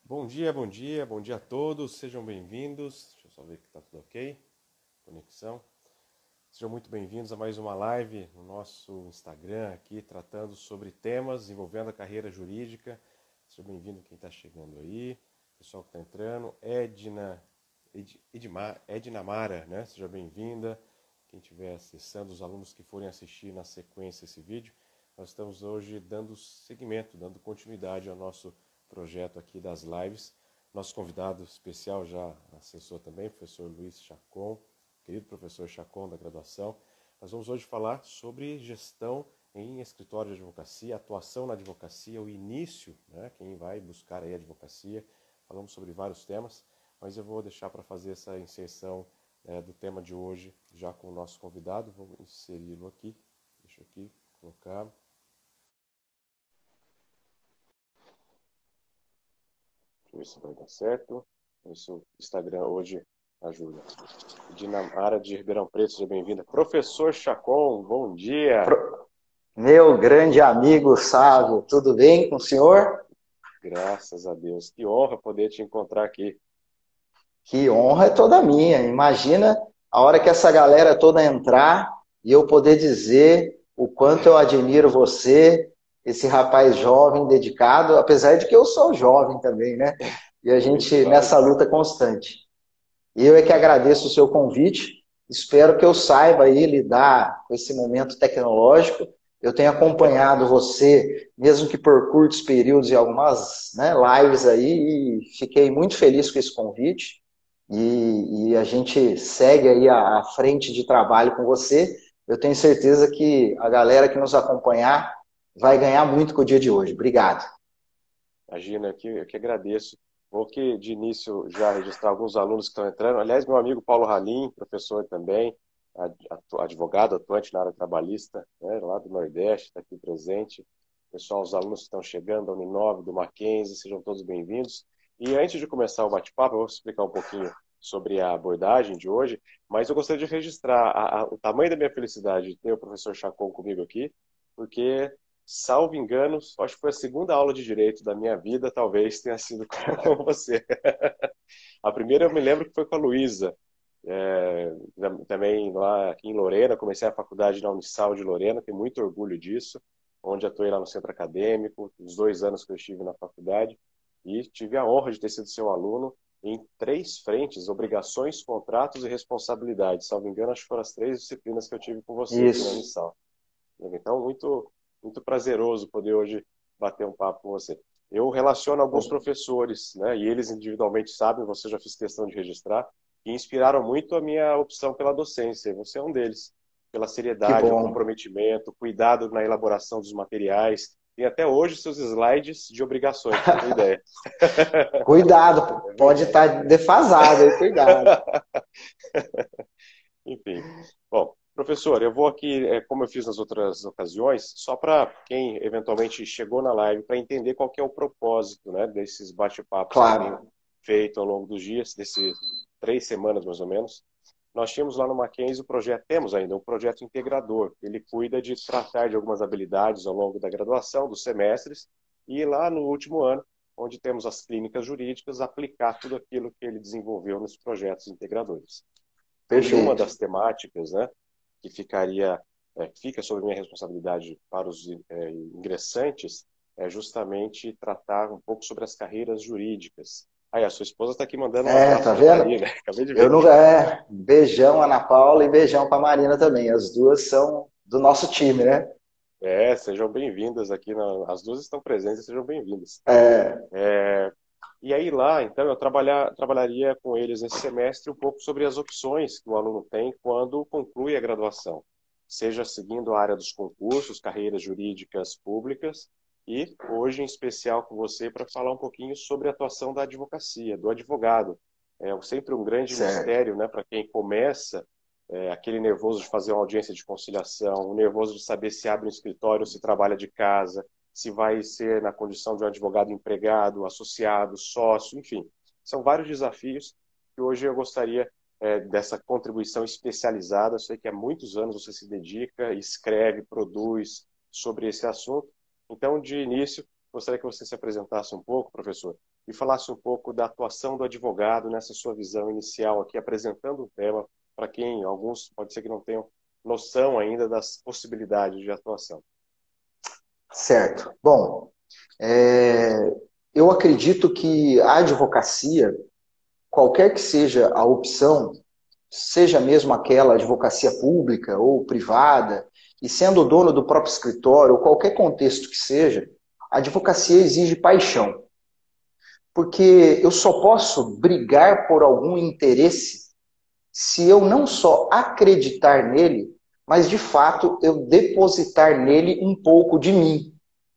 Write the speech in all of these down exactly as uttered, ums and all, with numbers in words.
Bom dia, bom dia, bom dia a todos, sejam bem-vindos. Deixa eu só ver que está tudo ok. Conexão. Sejam muito bem-vindos a mais uma live no nosso Instagram aqui, tratando sobre temas envolvendo a carreira jurídica. Seja bem-vindo quem está chegando aí, pessoal que está entrando. Edna, Ed, Edmar, Edna Mara, né? Seja bem-vinda. Quem estiver acessando, os alunos que forem assistir na sequência esse vídeo, nós estamos hoje dando seguimento, dando continuidade ao nosso projeto aqui das lives. Nosso convidado especial já acessou também, professor Luiz Chacon, querido professor Chacon da graduação. Nós vamos hoje falar sobre gestão em escritório de advocacia, atuação na advocacia, o início, né, quem vai buscar aí a advocacia. Falamos sobre vários temas, mas eu vou deixar para fazer essa inserção é, do tema de hoje já com o nosso convidado. Vou inseri-lo aqui, deixa eu aqui colocar. Deixa eu ver se vai dar certo. Isso, o Instagram hoje ajuda. Dinamara de Ribeirão Preto, seja bem-vinda. Professor Chacon, bom dia. Pro- Meu grande amigo Sávio, tudo bem com o senhor? Graças a Deus. Que honra poder te encontrar aqui. Que honra é toda minha. Imagina a hora que essa galera toda entrar e eu poder dizer o quanto eu admiro você, esse rapaz jovem, dedicado, apesar de que eu sou jovem também, né? E a Muito gente nessa mais. luta constante. Eu é que agradeço o seu convite. Espero que eu saiba aí lidar com esse momento tecnológico. Eu tenho acompanhado você, mesmo que por curtos períodos e algumas, né, lives aí, e fiquei muito feliz com esse convite. E, e a gente segue aí à, à frente de trabalho com você. Eu tenho certeza que a galera que nos acompanhar vai ganhar muito com o dia de hoje. Obrigado. Imagina, eu que, eu que agradeço. Vou que de início já registrar alguns alunos que estão entrando. Aliás, meu amigo Paulo Ralim, professor também, atu- advogado atuante na área trabalhista, né, lá do Nordeste, está aqui presente. Pessoal, os alunos que estão chegando da Uninove, do Mackenzie, sejam todos bem-vindos. E antes de começar o bate-papo, eu vou explicar um pouquinho sobre a abordagem de hoje, mas eu gostaria de registrar a- a- o tamanho da minha felicidade de ter o professor Chacon comigo aqui, porque salvo engano, acho que foi a segunda aula de direito da minha vida, talvez tenha sido com você. A primeira eu me lembro que foi com a Luísa, é, também lá aqui em Lorena, comecei a faculdade na Unisal de Lorena, tenho muito orgulho disso, onde atuei lá no centro acadêmico, os dois anos que eu estive na faculdade, e tive a honra de ter sido seu aluno em três frentes: obrigações, contratos e responsabilidades. Salvo engano, acho que foram as três disciplinas que eu tive com você aqui na Isso. Unisal. Então, muito, muito prazeroso poder hoje bater um papo com você. Eu relaciono alguns professores, né, e eles individualmente sabem, você já fiz questão de registrar, que inspiraram muito a minha opção pela docência, e você é um deles, pela Que seriedade, o bom. comprometimento, cuidado na elaboração dos materiais. Tem até hoje seus slides de obrigações, para você ter ideia. Cuidado, É pode verdade. estar defasado aí, cuidado. Enfim. Bom, professor, eu vou aqui, é, como eu fiz nas outras ocasiões, só para quem eventualmente chegou na live, para entender qual que é o propósito, né, desses bate-papos que eu tenho Claro. feito ao longo dos dias, desses três semanas mais ou menos. Nós tínhamos lá no Mackenzie o projeto, temos ainda um projeto integrador. Ele cuida de tratar de algumas habilidades ao longo da graduação, dos semestres, e lá no último ano, onde temos as clínicas jurídicas, aplicar tudo aquilo que ele desenvolveu nos projetos integradores. E uma Perfeito. das temáticas, né, que ficaria, é, fica sob minha responsabilidade para os é, ingressantes, é justamente tratar um pouco sobre as carreiras jurídicas. Aí, a sua esposa está aqui mandando um É, abraço tá para a vendo? Marina, acabei de Eu ver. não. É, beijão, Ana Paula, e beijão pra Marina também. As duas são do nosso time, né? É, sejam bem-vindas aqui, na, as duas estão presentes, sejam bem-vindas. É, É, e aí lá, então, eu trabalhar, trabalharia com eles nesse semestre um pouco sobre as opções que o aluno tem quando conclui a graduação, seja seguindo a área dos concursos, carreiras jurídicas públicas, e hoje em especial com você para falar um pouquinho sobre a atuação da advocacia, do advogado. É sempre um grande certo. mistério, né, para quem começa, é, aquele nervoso de fazer uma audiência de conciliação, o nervoso de saber se abre um escritório ou se trabalha de casa, se vai ser na condição de um advogado empregado, associado, sócio, enfim. São vários desafios que hoje eu gostaria é, dessa contribuição especializada. Eu sei que há muitos anos você se dedica, escreve, produz sobre esse assunto. Então, de início, gostaria que você se apresentasse um pouco, professor, e falasse um pouco da atuação do advogado nessa sua visão inicial aqui, apresentando o tema para quem, alguns, pode ser que não tenham noção ainda das possibilidades de atuação. Certo. Bom, é, eu acredito que a advocacia, qualquer que seja a opção, seja mesmo aquela advocacia pública ou privada, e sendo o dono do próprio escritório, ou qualquer contexto que seja, a advocacia exige paixão. Porque eu só posso brigar por algum interesse se eu não só acreditar nele, mas de fato eu depositar nele um pouco de mim.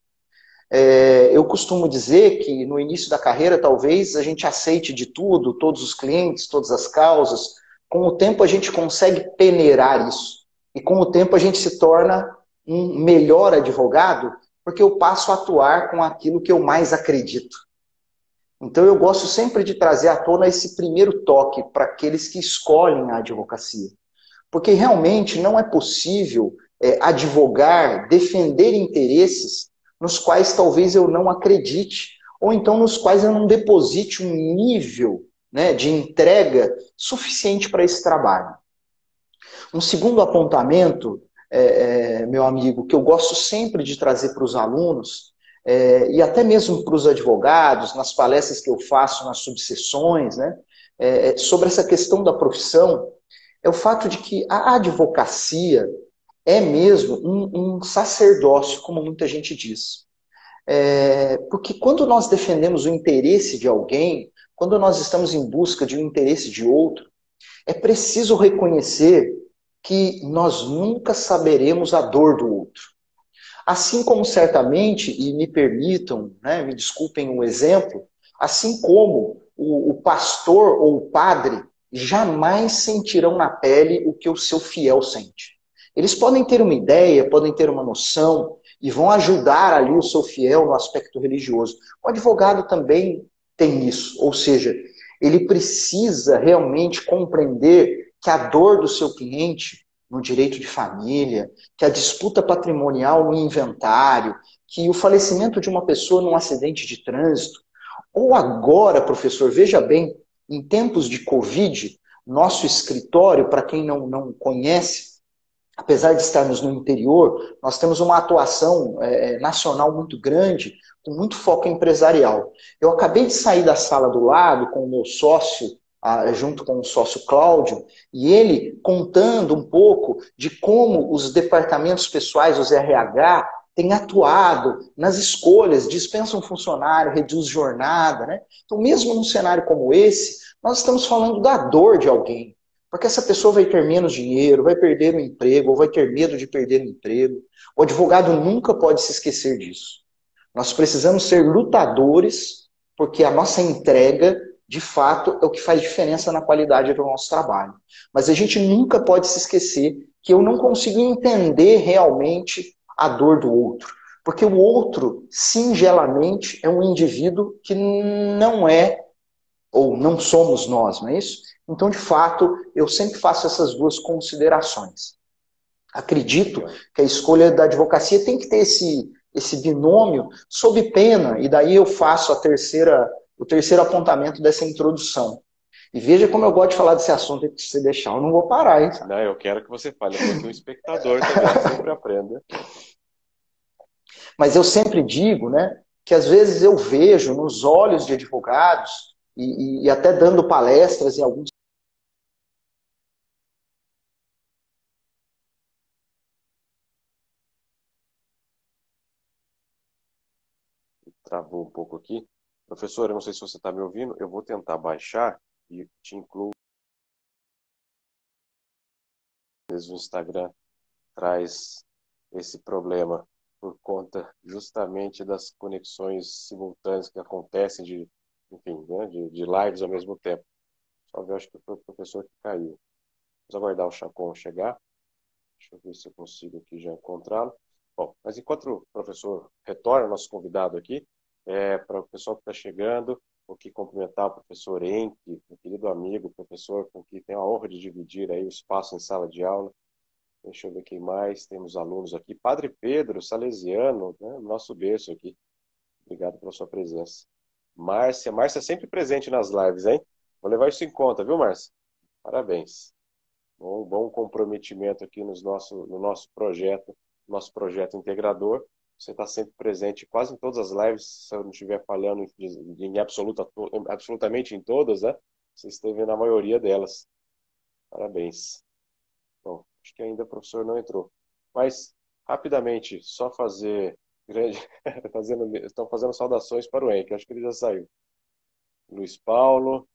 É, eu costumo dizer que no início da carreira talvez a gente aceite de tudo, todos os clientes, todas as causas. Com o tempo a gente consegue peneirar isso. E com o tempo a gente se torna um melhor advogado, porque eu passo a atuar com aquilo que eu mais acredito. Então eu gosto sempre de trazer à tona esse primeiro toque para aqueles que escolhem a advocacia. Porque realmente não é possível é, advogar, defender interesses nos quais talvez eu não acredite, ou então nos quais eu não deposite um nível, né, de entrega suficiente para esse trabalho. Um segundo apontamento, é, é, meu amigo, que eu gosto sempre de trazer para os alunos, é, e até mesmo para os advogados, nas palestras que eu faço, nas subseções, né, é, sobre essa questão da profissão, é o fato de que a advocacia é mesmo um, um sacerdócio, como muita gente diz. É, porque quando nós defendemos o interesse de alguém, quando nós estamos em busca de um interesse de outro, é preciso reconhecer que nós nunca saberemos a dor do outro. Assim como certamente, e me permitam, né, me desculpem o exemplo, assim como o, o pastor ou o padre jamais sentirão na pele o que o seu fiel sente. Eles podem ter uma ideia, podem ter uma noção e vão ajudar ali o seu fiel no aspecto religioso. O advogado também tem isso, ou seja, ele precisa realmente compreender que a dor do seu cliente no direito de família, que a disputa patrimonial no inventário, que o falecimento de uma pessoa num acidente de trânsito, ou agora, professor, veja bem, em tempos de Covid, nosso escritório, para quem não, não conhece, apesar de estarmos no interior, nós temos uma atuação é, nacional muito grande, com muito foco empresarial. Eu acabei de sair da sala do lado com o meu sócio, ah, junto com o sócio Cláudio, e ele contando um pouco de como os departamentos pessoais, os R H, têm atuado nas escolhas, dispensam funcionário, reduz jornada, né? Então, mesmo num cenário como esse, nós estamos falando da dor de alguém. Porque essa pessoa vai ter menos dinheiro, vai perder o emprego, ou vai ter medo de perder o emprego. O advogado nunca pode se esquecer disso. Nós precisamos ser lutadores, porque a nossa entrega, de fato, é o que faz diferença na qualidade do nosso trabalho. Mas a gente nunca pode se esquecer que eu não consigo entender realmente a dor do outro. Porque o outro, singelamente, é um indivíduo que não é, ou não somos nós, não é isso? Então, de fato, eu sempre faço essas duas considerações. Acredito que a escolha da advocacia tem que ter esse, esse binômio sob pena, e daí eu faço a terceira, o terceiro apontamento dessa introdução. E veja como eu gosto de falar desse assunto, e se você deixar, eu não vou parar, hein? Não, eu quero que você fale, porque o espectador também sempre aprende. Mas eu sempre digo, né, que às vezes eu vejo nos olhos de advogados, e, e até dando palestras em alguns Travou um pouco aqui. Professor, eu não sei se você está me ouvindo, eu vou tentar baixar e te incluo. Às vezes o Instagram traz esse problema por conta justamente das conexões simultâneas que acontecem de, enfim, né, de, de lives ao mesmo tempo. Só ver, acho que foi o professor que caiu. Vamos aguardar o Chacon chegar. Deixa eu ver se eu consigo aqui já encontrá-lo. Bom, mas enquanto o professor retorna, nosso convidado aqui, é, para o pessoal que está chegando, vou aqui cumprimentar o professor Henke, meu querido amigo, professor com quem tenho a honra de dividir aí o espaço em sala de aula. Deixa eu ver quem mais. Temos alunos aqui. Padre Pedro, salesiano, né, nosso berço aqui. Obrigado pela sua presença. Márcia. Márcia sempre presente nas lives, hein? Vou levar isso em conta, viu, Márcia? Parabéns. Bom, bom comprometimento aqui nos nosso, no nosso projeto, nosso projeto integrador. Você está sempre presente quase em todas as lives, se eu não estiver falhando em, em absoluta, absolutamente em todas, né? Você esteve na maioria delas. Parabéns. Bom, acho que ainda o professor não entrou. Mas, rapidamente, só fazer grande... fazendo... Estão fazendo saudações para o Henrique, acho que ele já saiu. Luiz Paulo,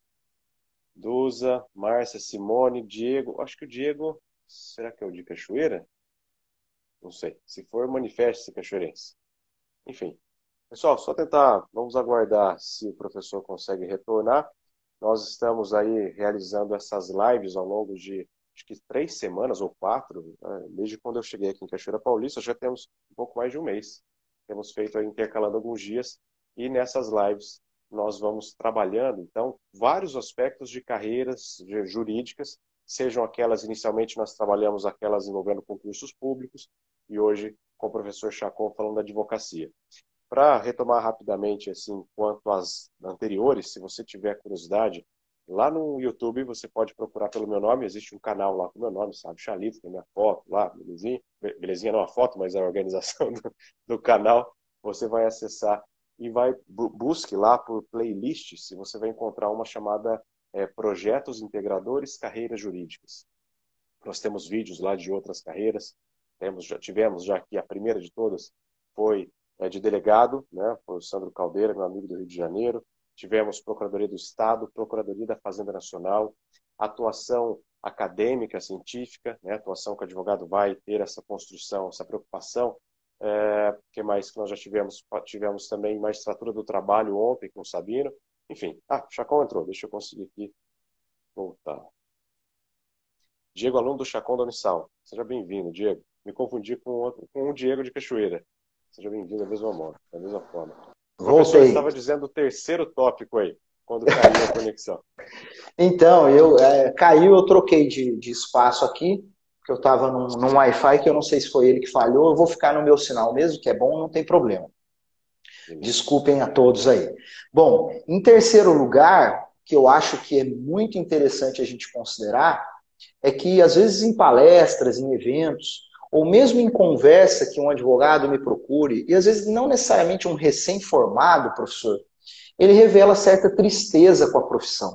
Duza, Márcia, Simone, Diego. Acho que o Diego... Será que é o de Cachoeira? Não sei. Se for, manifeste-se, cachoeirense. Enfim. Pessoal, só tentar... Vamos aguardar se o professor consegue retornar. Nós estamos aí realizando essas lives ao longo de, acho que três semanas ou quatro, né? Desde quando eu cheguei aqui em Cachoeira Paulista, já temos um pouco mais de um mês. Temos feito aí, intercalando alguns dias, e nessas lives nós vamos trabalhando, então, vários aspectos de carreiras jurídicas, sejam aquelas, inicialmente nós trabalhamos aquelas envolvendo concursos públicos, e hoje com o professor Chacon falando da advocacia. Para retomar rapidamente, assim, quanto às anteriores, se você tiver curiosidade, lá no YouTube você pode procurar pelo meu nome, existe um canal lá com o meu nome, sabe, Chalito, tem minha foto lá, belezinha, belezinha não a foto, mas a organização do, do canal, você vai acessar e vai, busque lá por playlists, se você vai encontrar uma chamada é, Projetos Integradores Carreiras Jurídicas. Nós temos vídeos lá de outras carreiras, temos, já tivemos já aqui, a primeira de todas foi é, de delegado, né, por Sandro Caldeira, meu amigo do Rio de Janeiro. Tivemos Procuradoria do Estado, Procuradoria da Fazenda Nacional, atuação acadêmica, científica, né, atuação que o advogado vai ter essa construção, essa preocupação. É, que mais que nós já tivemos? Tivemos também magistratura do trabalho ontem com o Sabino. Enfim, ah, Chacon entrou, deixa eu conseguir aqui voltar. Diego, aluno do Chacon da Unisal. Seja bem-vindo, Diego. Me confundi com, outro, com o Diego de Cachoeira. Seja bem-vindo da mesma modo, da mesma forma. O professor Voltei. estava dizendo o terceiro tópico aí, quando caiu a conexão. Então, eu, é, caiu, eu troquei de, de espaço aqui, porque eu estava num, num Wi-Fi que eu não sei se foi ele que falhou, eu vou ficar no meu sinal mesmo, que é bom, não tem problema. Desculpem a todos aí. Bom, em terceiro lugar, que eu acho que é muito interessante a gente considerar, é que às vezes em palestras, em eventos, ou mesmo em conversa que um advogado me procure, e às vezes não necessariamente um recém-formado, professor, ele revela certa tristeza com a profissão.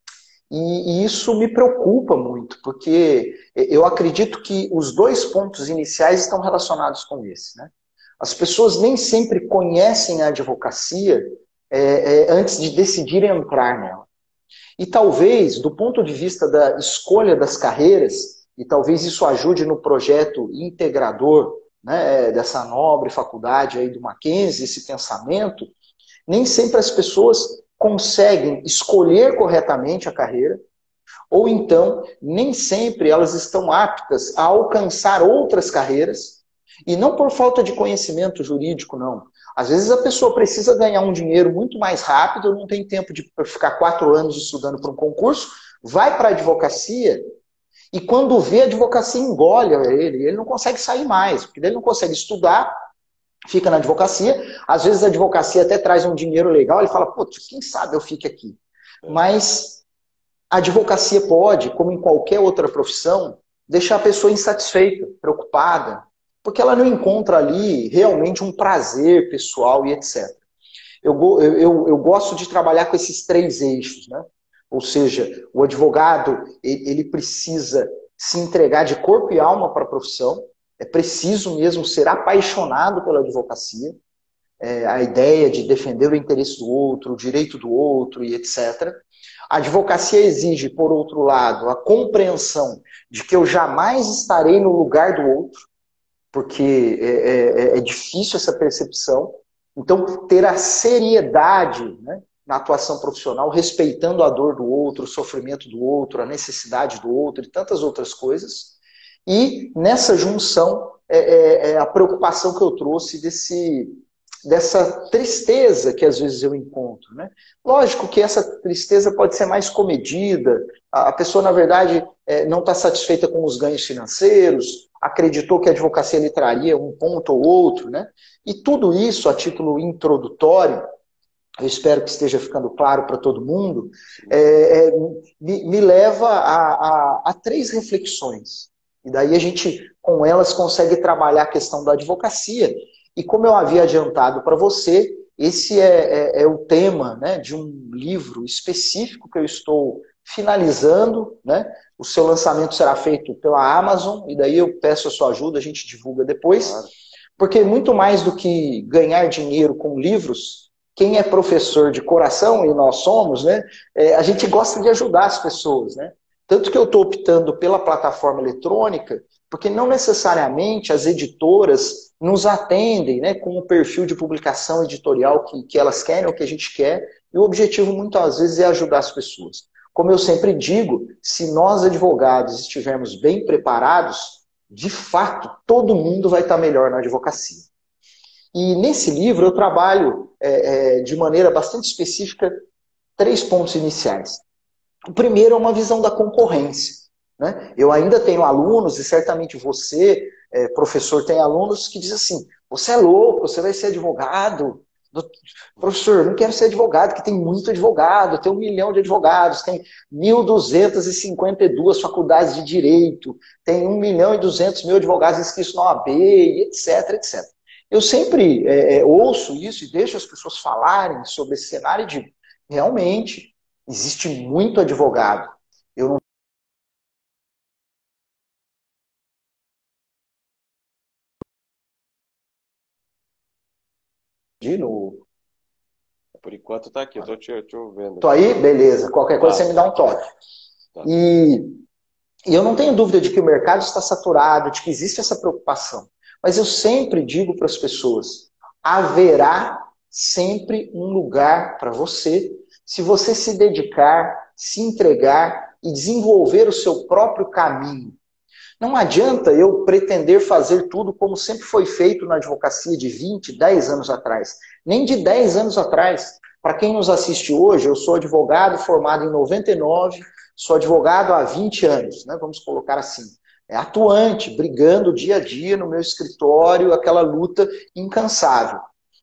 E, e isso me preocupa muito, porque eu acredito que os dois pontos iniciais estão relacionados com esse, né? As pessoas nem sempre conhecem a advocacia é, é, antes de decidirem entrar nela. E talvez, do ponto de vista da escolha das carreiras, e talvez isso ajude no projeto integrador, né, dessa nobre faculdade aí do Mackenzie, esse pensamento, nem sempre as pessoas conseguem escolher corretamente a carreira, ou então, nem sempre elas estão aptas a alcançar outras carreiras, e não por falta de conhecimento jurídico, não. Às vezes a pessoa precisa ganhar um dinheiro muito mais rápido, não tem tempo de ficar quatro anos estudando para um concurso, vai para a advocacia, e quando vê, a advocacia engole ele, ele não consegue sair mais, porque ele não consegue estudar, fica na advocacia, às vezes a advocacia até traz um dinheiro legal, ele fala, pô, quem sabe eu fique aqui. Mas a advocacia pode, como em qualquer outra profissão, deixar a pessoa insatisfeita, preocupada, porque ela não encontra ali realmente um prazer pessoal e etcétera. Eu, eu, eu gosto de trabalhar com esses três eixos, né? Ou seja, o advogado ele, ele precisa se entregar de corpo e alma para a profissão, é preciso mesmo ser apaixonado pela advocacia, é, a ideia de defender o interesse do outro, o direito do outro e etcétera. A advocacia exige, por outro lado, a compreensão de que eu jamais estarei no lugar do outro, porque é, é, é difícil essa percepção. Então, ter a seriedade, né, na atuação profissional, respeitando a dor do outro, o sofrimento do outro, a necessidade do outro e tantas outras coisas. E nessa junção, é, é, é a preocupação que eu trouxe desse, dessa tristeza que às vezes eu encontro, né? Lógico que essa tristeza pode ser mais comedida, a pessoa, na verdade, é, não está satisfeita com os ganhos financeiros, acreditou que a advocacia lhe traria um ponto ou outro, né? E tudo isso, a título introdutório, eu espero que esteja ficando claro para todo mundo, é, é, me, me leva a, a, a três reflexões. E daí a gente, com elas, consegue trabalhar a questão da advocacia. E como eu havia adiantado para você, esse é, é, é o tema, né, de um livro específico que eu estou finalizando, né? O seu lançamento será feito pela Amazon, e daí eu peço a sua ajuda, a gente divulga depois. Claro. Porque muito mais do que ganhar dinheiro com livros, quem é professor de coração, e nós somos, né, é, a gente gosta de ajudar as pessoas, né? Tanto que eu estou optando pela plataforma eletrônica, porque não necessariamente as editoras nos atendem, né, com o perfil de publicação editorial que, que elas querem, ou que a gente quer, e o objetivo muitas vezes é ajudar as pessoas. Como eu sempre digo, se nós advogados estivermos bem preparados, de fato, todo mundo vai estar melhor na advocacia. E nesse livro eu trabalho é, é, de maneira bastante específica três pontos iniciais. O primeiro é uma visão da concorrência, né? Eu ainda tenho alunos, e certamente você, é, professor, tem alunos que dizem assim, você é louco, você vai ser advogado. Professor, eu não quero ser advogado, que tem muito advogado, tem um milhão de advogados, tem mil duzentas e cinquenta e duas faculdades de direito, tem um milhão e duzentos mil advogados inscritos na O A B, etc, etcétera. Eu sempre é, é, ouço isso e deixo as pessoas falarem sobre esse cenário e digo, realmente, existe muito advogado. Eu não no... Por enquanto está aqui, eu estou te, te ouvindo. Tô aí? Beleza. Qualquer coisa Tá. você me dá um toque. Tá. E, e eu não tenho dúvida de que o mercado está saturado, de que existe essa preocupação. Mas eu sempre digo para as pessoas, haverá sempre um lugar para você, se você se dedicar, se entregar e desenvolver o seu próprio caminho. Não adianta eu pretender fazer tudo como sempre foi feito na advocacia de vinte, dez anos atrás. Nem de dez anos atrás. Para quem nos assiste hoje, eu sou advogado formado em noventa e nove, sou advogado há vinte anos, né? Vamos colocar assim. É atuante, brigando dia a dia no meu escritório, aquela luta incansável.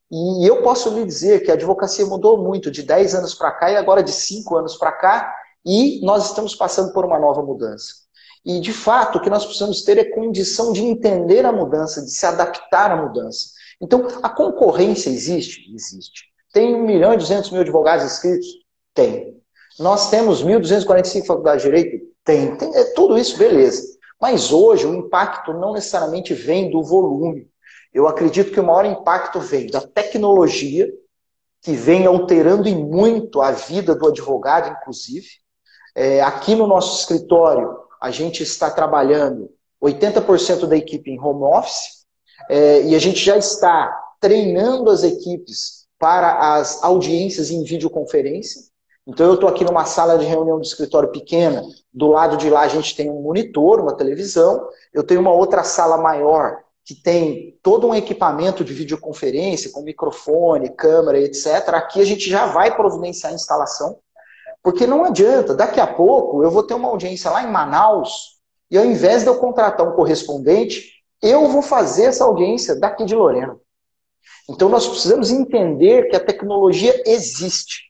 E eu posso lhe dizer que a advocacia mudou muito de dez anos para cá e agora de cinco anos para cá, e nós estamos passando por uma nova mudança. E, de fato, o que nós precisamos ter é condição de entender a mudança, de se adaptar à mudança. Então, a concorrência existe? Existe. Tem um milhão e duzentos mil advogados inscritos? Tem. Nós temos mil duzentas e quarenta e cinco faculdades de direito? Tem. Tem é, tudo isso, beleza. Mas hoje o impacto não necessariamente vem do volume. Eu acredito que o maior impacto vem da tecnologia, que vem alterando e muito a vida do advogado, inclusive. É, aqui no nosso escritório, a gente está trabalhando oitenta por cento da equipe em home office, é, e a gente já está treinando as equipes para as audiências em videoconferência. Então eu estou aqui numa sala de reunião de escritório pequena, do lado de lá a gente tem um monitor, uma televisão, eu tenho uma outra sala maior que tem todo um equipamento de videoconferência, com microfone, câmera, etcétera. Aqui a gente já vai providenciar a instalação. Porque não adianta, daqui a pouco eu vou ter uma audiência lá em Manaus e ao invés de eu contratar um correspondente, eu vou fazer essa audiência daqui de Lorena. Então nós precisamos entender que a tecnologia existe.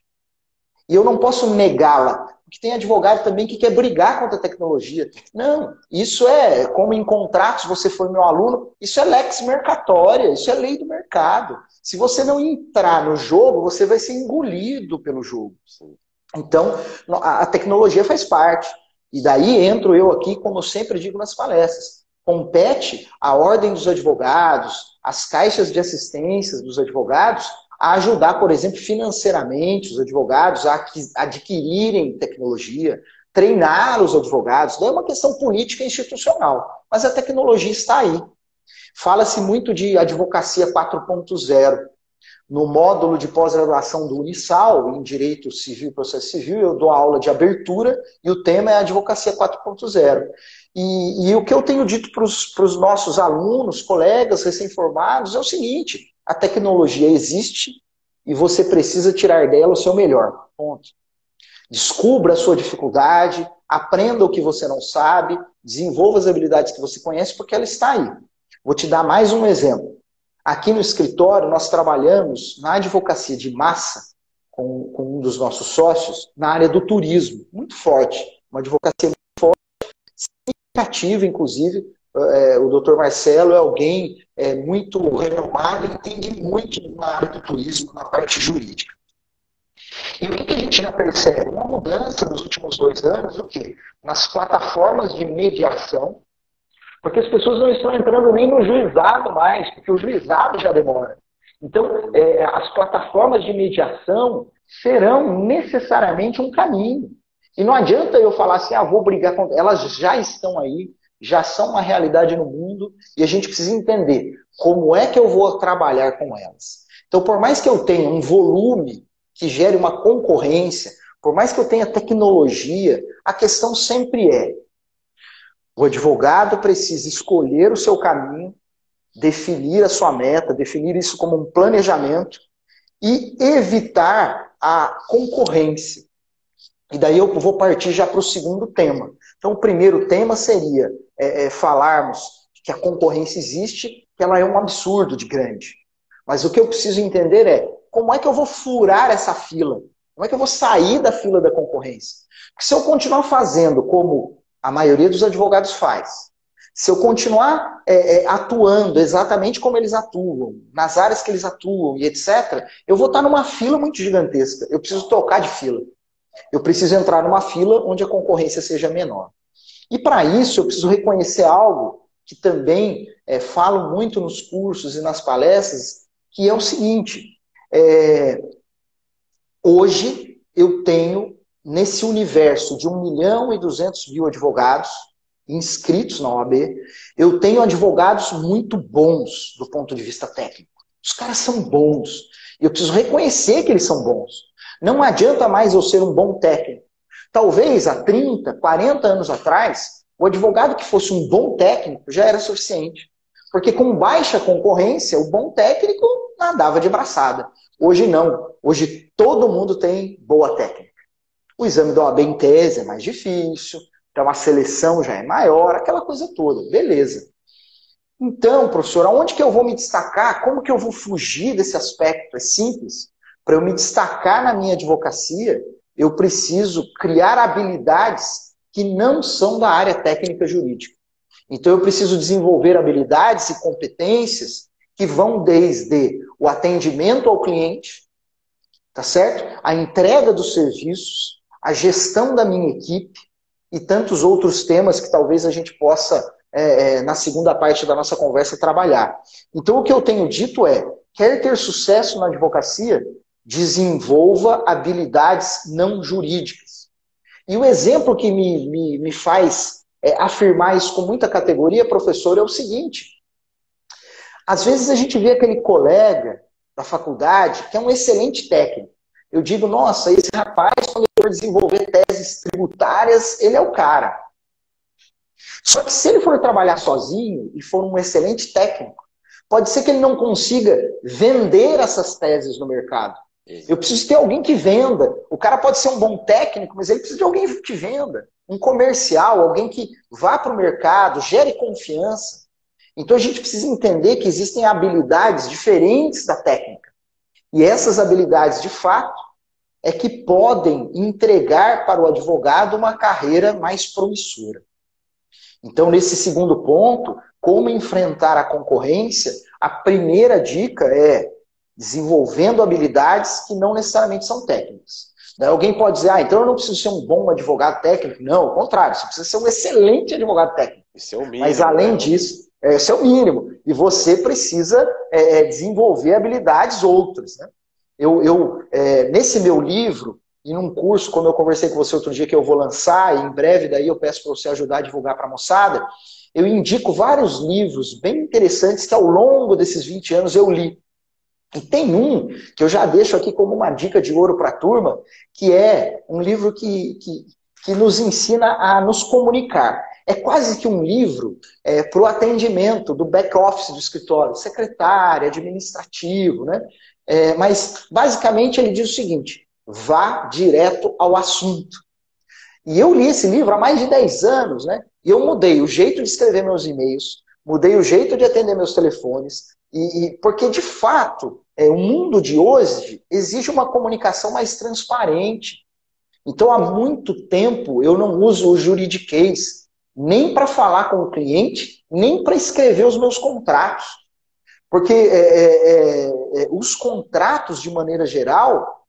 E eu não posso negá-la. Porque tem advogado também que quer brigar contra a tecnologia. Não, isso é, como em contratos, você foi meu aluno, isso é lex mercatória, isso é lei do mercado. Se você não entrar no jogo, você vai ser engolido pelo jogo. Então, a tecnologia faz parte. E daí entro eu aqui, como eu sempre digo nas palestras. Compete a ordem dos advogados, as caixas de assistência dos advogados, a ajudar, por exemplo, financeiramente os advogados a adquirirem tecnologia, treinar os advogados. Não é uma questão política e institucional, mas a tecnologia está aí. Fala-se muito de advocacia quatro ponto zero. No módulo de pós-graduação do Unisal, em Direito Civil e Processo Civil, eu dou aula de abertura e o tema é a advocacia quatro ponto zero. E, e o que eu tenho dito para os nossos alunos, colegas recém-formados, é o seguinte: a tecnologia existe e você precisa tirar dela o seu melhor. Ponto. Descubra a sua dificuldade, aprenda o que você não sabe, desenvolva as habilidades que você conhece, porque ela está aí. Vou te dar mais um exemplo. Aqui no escritório, nós trabalhamos na advocacia de massa com, com um dos nossos sócios na área do turismo, muito forte, uma advocacia muito forte, significativa, inclusive. É, o doutor Marcelo é alguém é, muito renomado e entende muito na área do turismo, na parte jurídica. E o que a gente já percebe? Uma mudança nos últimos dois anos, o quê? Nas plataformas de mediação, porque as pessoas não estão entrando nem no juizado mais, porque o juizado já demora. Então, é, as plataformas de mediação serão necessariamente um caminho. E não adianta eu falar assim, ah, vou brigar contra... Elas já estão aí, já são uma realidade no mundo, e a gente precisa entender como é que eu vou trabalhar com elas. Então, por mais que eu tenha um volume que gere uma concorrência, por mais que eu tenha tecnologia, a questão sempre é, o advogado precisa escolher o seu caminho, definir a sua meta, definir isso como um planejamento e evitar a concorrência. E daí eu vou partir já para o segundo tema. Então, o primeiro tema seria é, é, falarmos que a concorrência existe, que ela é um absurdo de grande. Mas o que eu preciso entender é como é que eu vou furar essa fila? Como é que eu vou sair da fila da concorrência? Porque se eu continuar fazendo como a maioria dos advogados faz, se eu continuar é, é, atuando exatamente como eles atuam, nas áreas que eles atuam e etcétera, eu vou estar numa fila muito gigantesca. Eu preciso trocar de fila. Eu preciso entrar numa fila onde a concorrência seja menor. E para isso eu preciso reconhecer algo que também é, falo muito nos cursos e nas palestras, que é o seguinte, é, hoje eu tenho, nesse universo de um milhão e duzentos mil advogados inscritos na O A B, eu tenho advogados muito bons do ponto de vista técnico. Os caras são bons. E eu preciso reconhecer que eles são bons. Não adianta mais eu ser um bom técnico. Talvez há trinta, quarenta anos atrás, o advogado que fosse um bom técnico já era suficiente. Porque com baixa concorrência, o bom técnico nadava de braçada. Hoje não. Hoje todo mundo tem boa técnica. O exame da O A B em tese é mais difícil, então a seleção já é maior, aquela coisa toda. Beleza. Então, professor, aonde que eu vou me destacar? Como que eu vou fugir desse aspecto? É simples. Para eu me destacar na minha advocacia, eu preciso criar habilidades que não são da área técnica jurídica. Então eu preciso desenvolver habilidades e competências que vão desde o atendimento ao cliente, tá certo? A entrega dos serviços, a gestão da minha equipe e tantos outros temas que talvez a gente possa, é, é, na segunda parte da nossa conversa, trabalhar. Então o que eu tenho dito é, quer ter sucesso na advocacia, desenvolva habilidades não jurídicas. E o exemplo que me, me, me faz é, afirmar isso com muita categoria, professor, é o seguinte. Às vezes a gente vê aquele colega da faculdade que é um excelente técnico. Eu digo, nossa, esse rapaz, quando ele for desenvolver teses tributárias, ele é o cara. Só que se ele for trabalhar sozinho e for um excelente técnico, pode ser que ele não consiga vender essas teses no mercado. Eu preciso ter alguém que venda. O cara pode ser um bom técnico, mas ele precisa de alguém que venda. Um comercial, alguém que vá para o mercado, gere confiança. Então a gente precisa entender que existem habilidades diferentes da técnica. E essas habilidades, de fato, é que podem entregar para o advogado uma carreira mais promissora. Então, nesse segundo ponto, como enfrentar a concorrência, a primeira dica é desenvolvendo habilidades que não necessariamente são técnicas. Alguém pode dizer, ah, então eu não preciso ser um bom advogado técnico. Não, ao contrário, você precisa ser um excelente advogado técnico. Esse é o mínimo, Mas além né? disso, esse é o mínimo. E você precisa é, desenvolver habilidades outras. Né? Eu, eu é, nesse meu livro, e num curso, como eu conversei com você outro dia, que eu vou lançar, e em breve daí eu peço para você ajudar a divulgar para a moçada, eu indico vários livros bem interessantes que ao longo desses vinte anos eu li. E tem um que eu já deixo aqui como uma dica de ouro para a turma, que é um livro que, que, que nos ensina a nos comunicar. É quase que um livro é, para o atendimento do back-office do escritório, secretário, administrativo, né? É, mas, basicamente, ele diz o seguinte, vá direto ao assunto. E eu li esse livro há mais de dez anos, né? E eu mudei o jeito de escrever meus e-mails, mudei o jeito de atender meus telefones, E, e porque, de fato, é, o mundo de hoje exige uma comunicação mais transparente. Então, há muito tempo, eu não uso o juridiquês, nem para falar com o cliente, nem para escrever os meus contratos. Porque é, é, é, os contratos, de maneira geral,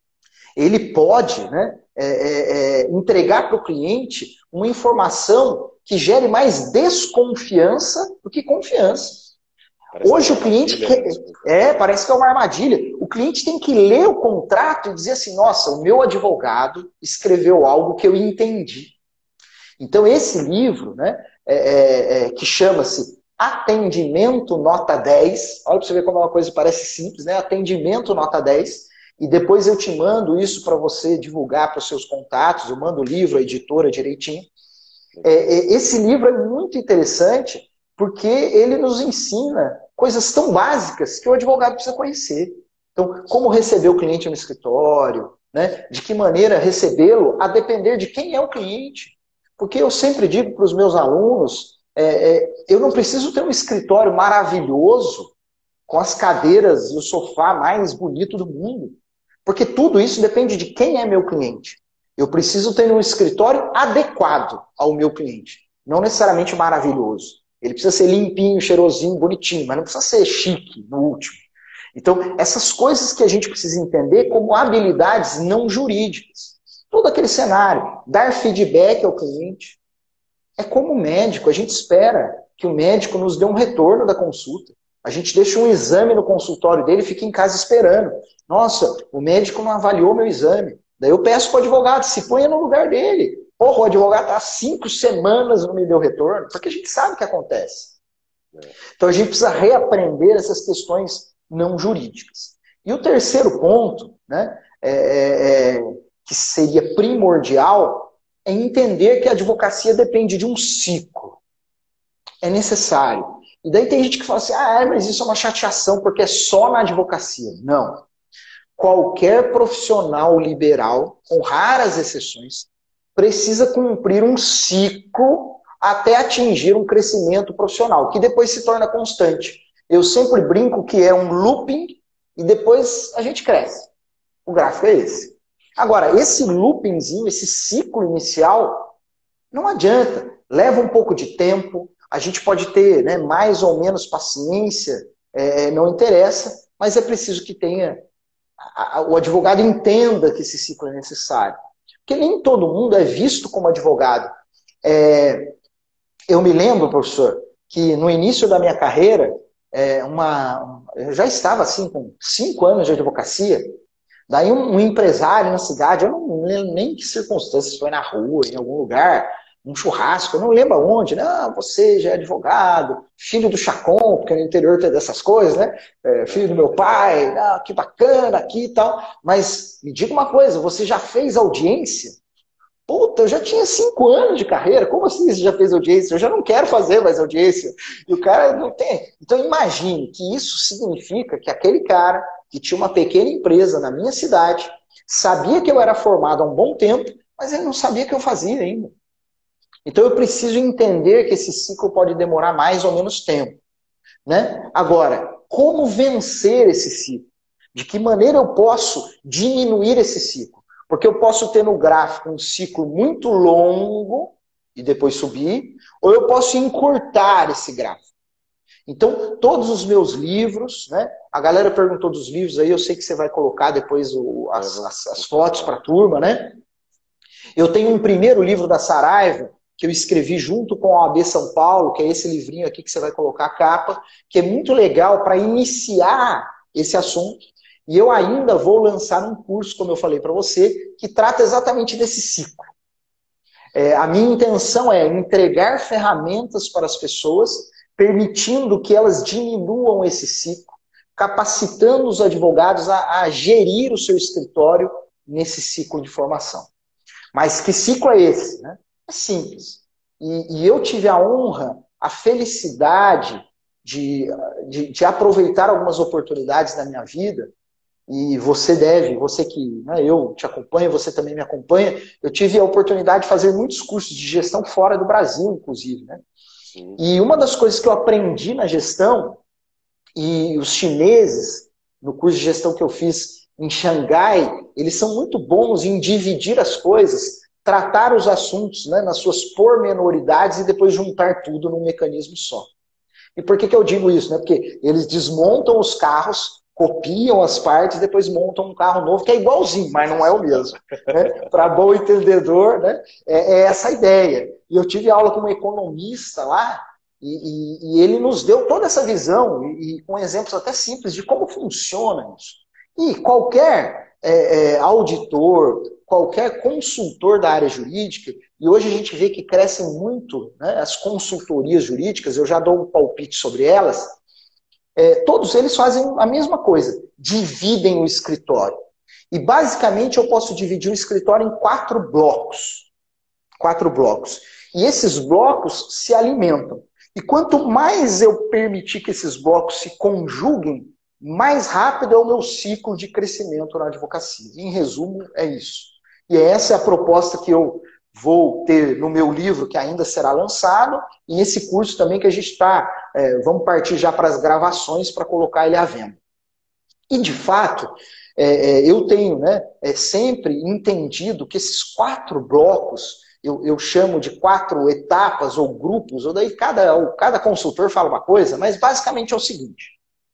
ele pode, né, é, é, é, entregar para o cliente uma informação que gere mais desconfiança do que confiança. Parece Hoje o cliente quer, é, parece que é uma armadilha. O cliente tem que ler o contrato e dizer assim, nossa, o meu advogado escreveu algo que eu entendi. Então esse livro, né, é, é, é, que chama-se Atendimento Nota dez, olha para você ver como é uma coisa que parece simples, né? Atendimento Nota dez, e depois eu te mando isso para você divulgar para os seus contatos, eu mando o livro, a editora direitinho. É, é, esse livro é muito interessante porque ele nos ensina coisas tão básicas que o advogado precisa conhecer. Então, como receber o cliente no escritório, né? De que maneira recebê-lo, a depender de quem é o cliente. Porque eu sempre digo para os meus alunos, é, é, eu não preciso ter um escritório maravilhoso, com as cadeiras e o sofá mais bonito do mundo. Porque tudo isso depende de quem é meu cliente. Eu preciso ter um escritório adequado ao meu cliente. Não necessariamente maravilhoso. Ele precisa ser limpinho, cheirosinho, bonitinho, mas não precisa ser chique no último. Então, essas coisas que a gente precisa entender como habilidades não jurídicas. Todo aquele cenário, dar feedback ao cliente. É como médico, a gente espera que o médico nos dê um retorno da consulta. A gente deixa um exame no consultório dele e fica em casa esperando. Nossa, o médico não avaliou meu exame. Daí eu peço para o advogado, se ponha no lugar dele. Porra, o advogado está há cinco semanas e não me deu retorno, porque a gente sabe o que acontece. Então a gente precisa reaprender essas questões não jurídicas. E o terceiro ponto, né, é, é, que seria primordial, é entender que a advocacia depende de um ciclo. É necessário. E daí tem gente que fala assim, ah, mas isso é uma chateação porque é só na advocacia. Não. Qualquer profissional liberal, com raras exceções, precisa cumprir um ciclo até atingir um crescimento profissional, que depois se torna constante. Eu sempre brinco que é um looping e depois a gente cresce. O gráfico é esse. Agora, esse loopingzinho, esse ciclo inicial, não adianta. Leva um pouco de tempo, a gente pode ter, né, mais ou menos paciência, é, não interessa, mas é preciso que tenha, a, a, o advogado entenda que esse ciclo é necessário. Porque nem todo mundo é visto como advogado. É, eu me lembro, professor, que no início da minha carreira, é, uma, eu já estava assim com cinco anos de advocacia. Daí um, um empresário na cidade, eu não lembro nem que circunstâncias, foi na rua, em algum lugar, um churrasco, eu não lembro aonde, não, você já é advogado, filho do Chacon, porque no interior tem dessas coisas, né? É, filho do meu pai, ah, que bacana aqui e tal. Mas me diga uma coisa, você já fez audiência? Puta, eu já tinha cinco anos de carreira, como assim você já fez audiência? Eu já não quero fazer mais audiência. E o cara não tem. Então imagine que isso significa que aquele cara que tinha uma pequena empresa na minha cidade, sabia que eu era formado há um bom tempo, mas ele não sabia o que eu fazia ainda. Então eu preciso entender que esse ciclo pode demorar mais ou menos tempo. Né? Agora, como vencer esse ciclo? De que maneira eu posso diminuir esse ciclo? Porque eu posso ter no gráfico um ciclo muito longo e depois subir, ou eu posso encurtar esse gráfico. Então, todos os meus livros, né? A galera perguntou dos livros aí, eu sei que você vai colocar depois o, as, as, as fotos para a turma, né? Eu tenho um primeiro livro da Saraiva, que eu escrevi junto com a O A B São Paulo, que é esse livrinho aqui que você vai colocar a capa, que é muito legal para iniciar esse assunto. E eu ainda vou lançar um curso, como eu falei para você, que trata exatamente desse ciclo. É, a minha intenção é entregar ferramentas para as pessoas, permitindo que elas diminuam esse ciclo, capacitando os advogados a, a gerir o seu escritório nesse ciclo de formação. Mas que ciclo é esse? Né? É simples. E, e eu tive a honra, a felicidade de, de, de aproveitar algumas oportunidades da minha vida. E você deve, você que, né, eu te acompanho, você também me acompanha, eu tive a oportunidade de fazer muitos cursos de gestão fora do Brasil, inclusive. Né? E uma das coisas que eu aprendi na gestão, E os chineses, no curso de gestão que eu fiz em Xangai, eles são muito bons em dividir as coisas, tratar os assuntos, né, nas suas pormenoridades e depois juntar tudo num mecanismo só. E por que que eu digo isso? Né? Porque eles desmontam os carros, copiam as partes, depois montam um carro novo, que é igualzinho, mas não é o mesmo. Né? Para bom entendedor, né? é, é essa a ideia. E eu tive aula com um economista lá, e, e, e ele nos deu toda essa visão, e, e com exemplos até simples de como funciona isso. E qualquer é, é, auditor, qualquer consultor da área jurídica, e hoje a gente vê que crescem muito, né, as consultorias jurídicas, eu já dou um palpite sobre elas, é, todos eles fazem a mesma coisa, dividem o escritório. E basicamente eu posso dividir o escritório em quatro blocos. Quatro blocos. E esses blocos se alimentam. E quanto mais eu permitir que esses blocos se conjuguem, mais rápido é o meu ciclo de crescimento na advocacia. Em resumo, é isso. E essa é a proposta que eu vou ter no meu livro, que ainda será lançado, e nesse curso também que a gente está, é, vamos partir já para as gravações para colocar ele à venda. E, de fato, é, eu tenho, né, é, sempre entendido que esses quatro blocos, eu, eu chamo de quatro etapas ou grupos, ou daí cada, cada consultor fala uma coisa, mas basicamente é o seguinte: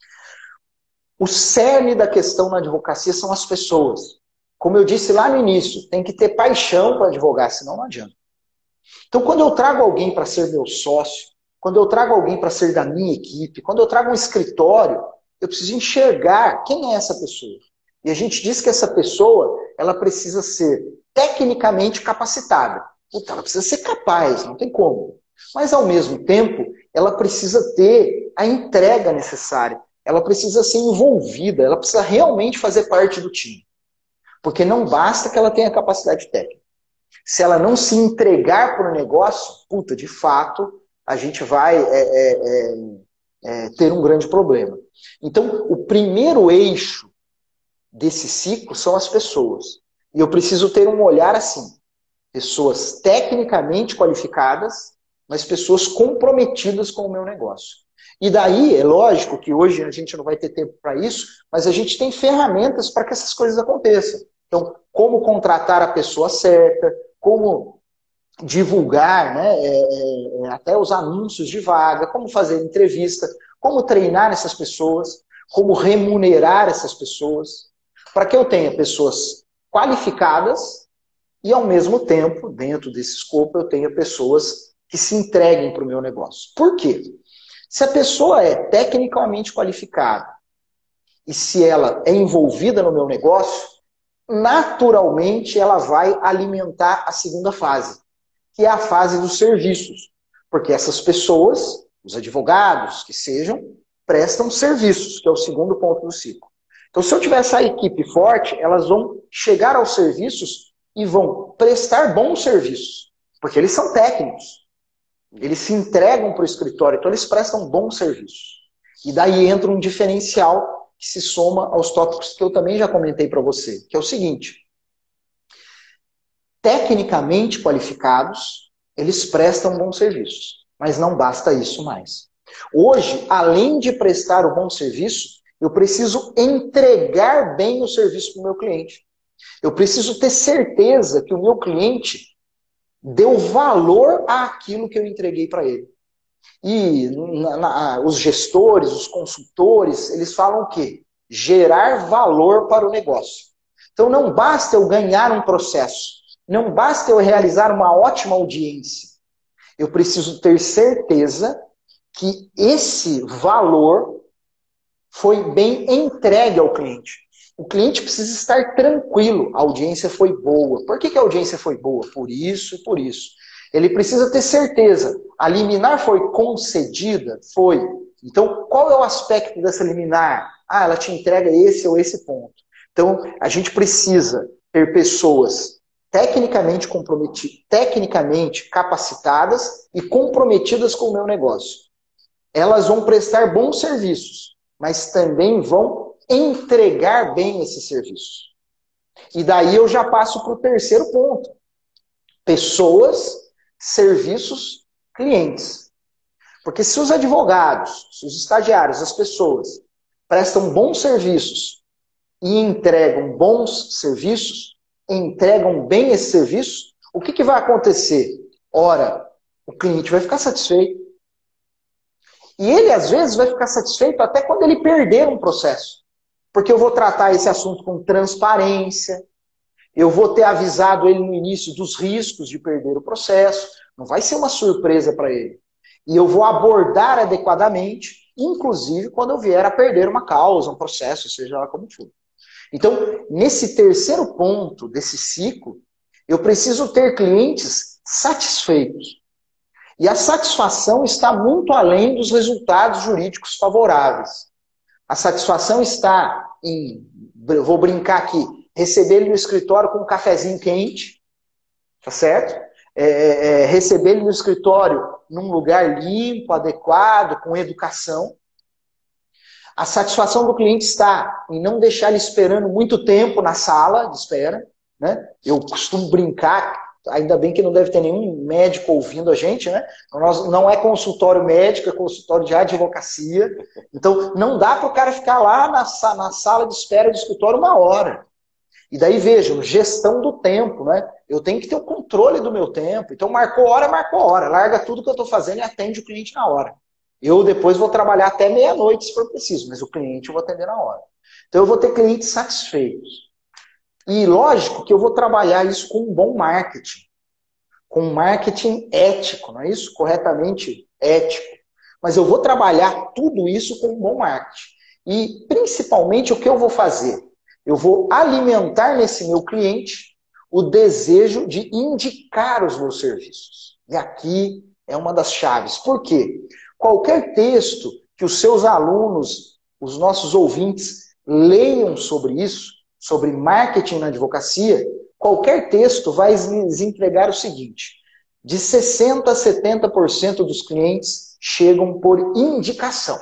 o cerne da questão na advocacia são as pessoas. Como eu disse lá no início, tem que ter paixão para advogar, senão não adianta. Então, quando eu trago alguém para ser meu sócio, quando eu trago alguém para ser da minha equipe, quando eu trago um escritório, eu preciso enxergar quem é essa pessoa. E a gente diz que essa pessoa, ela precisa ser tecnicamente capacitada. Puta, ela precisa ser capaz, não tem como. Mas, ao mesmo tempo, ela precisa ter a entrega necessária. Ela precisa ser envolvida, ela precisa realmente fazer parte do time. Porque não basta que ela tenha capacidade técnica. Se ela não se entregar para o negócio, puta, de fato, a gente vai é, é, é, ter um grande problema. Então, o primeiro eixo desse ciclo são as pessoas. E eu preciso ter um olhar assim. Pessoas tecnicamente qualificadas, mas pessoas comprometidas com o meu negócio. E daí, é lógico que hoje a gente não vai ter tempo para isso, mas a gente tem ferramentas para que essas coisas aconteçam. Então, como contratar a pessoa certa, como divulgar, né, é, é, até os anúncios de vaga, como fazer entrevista, como treinar essas pessoas, como remunerar essas pessoas, para que eu tenha pessoas qualificadas e, ao mesmo tempo, dentro desse escopo, eu tenha pessoas que se entreguem para o meu negócio. Por quê? Se a pessoa é tecnicamente qualificada e se ela é envolvida no meu negócio, naturalmente ela vai alimentar a segunda fase, que é a fase dos serviços. Porque essas pessoas, os advogados que sejam, prestam serviços, que é o segundo ponto do ciclo. Então, se eu tiver essa equipe forte, elas vão chegar aos serviços e vão prestar bons serviços, porque eles são técnicos. Eles se entregam para o escritório, então eles prestam bons serviços. E daí entra um diferencial que se soma aos tópicos que eu também já comentei para você, que é o seguinte: tecnicamente qualificados, eles prestam bons serviços, mas não basta isso mais. Hoje, além de prestar o bom serviço, eu preciso entregar bem o serviço para o meu cliente. Eu preciso ter certeza que o meu cliente deu valor àquilo que eu entreguei para ele. E na, na, os gestores, os consultores, eles falam o quê? Gerar valor para o negócio. Então não basta eu ganhar um processo, não basta eu realizar uma ótima audiência. Eu preciso ter certeza que esse valor foi bem entregue ao cliente. O cliente precisa estar tranquilo, a audiência foi boa. Por que que a audiência foi boa? Por isso e por isso. Ele precisa ter certeza, a liminar foi concedida? Foi. Então, qual é o aspecto dessa liminar? Ah, ela te entrega esse ou esse ponto. Então, a gente precisa ter pessoas tecnicamente comprometidas, tecnicamente capacitadas e comprometidas com o meu negócio. Elas vão prestar bons serviços, mas também vão entregar bem esse serviço. E daí eu já passo para o terceiro ponto. Pessoas, serviços, clientes. Porque se os advogados, se os estagiários, as pessoas prestam bons serviços e entregam bons serviços, entregam bem esses serviços, o que, que vai acontecer? Ora, o cliente vai ficar satisfeito. E ele, às vezes, vai ficar satisfeito até quando ele perder um processo. Porque eu vou tratar esse assunto com transparência, eu vou ter avisado ele no início dos riscos de perder o processo, não vai ser uma surpresa para ele. E eu vou abordar adequadamente, inclusive quando eu vier a perder uma causa, um processo, seja lá como for. Então, nesse terceiro ponto desse ciclo, eu preciso ter clientes satisfeitos. E a satisfação está muito além dos resultados jurídicos favoráveis. A satisfação está em, vou brincar aqui, receber ele no escritório com um cafezinho quente, tá certo? É, é, receber ele no escritório num lugar limpo, adequado, com educação. A satisfação do cliente está em não deixar ele esperando muito tempo na sala de espera, né? Eu costumo brincar, ainda bem que não deve ter nenhum médico ouvindo a gente, né? Nós, não é consultório médico, é consultório de advocacia. Então, não dá para o cara ficar lá na, na sala de espera do escritório uma hora. E daí, vejam, gestão do tempo, né? Eu tenho que ter o controle do meu tempo. Então, marcou hora, marcou hora. Larga tudo que eu estou fazendo e atende o cliente na hora. Eu depois vou trabalhar até meia-noite, se for preciso, mas o cliente eu vou atender na hora. Então, eu vou ter clientes satisfeitos. E lógico que eu vou trabalhar isso com um bom marketing. Com um marketing ético, não é isso? Corretamente ético. Mas eu vou trabalhar tudo isso com um bom marketing. E, principalmente, o que eu vou fazer? Eu vou alimentar nesse meu cliente o desejo de indicar os meus serviços. E aqui é uma das chaves. Por quê? Qualquer texto que os seus alunos, os nossos ouvintes, leiam sobre isso, sobre marketing na advocacia, qualquer texto vai lhes entregar o seguinte: de sessenta por cento a setenta por cento dos clientes chegam por indicação.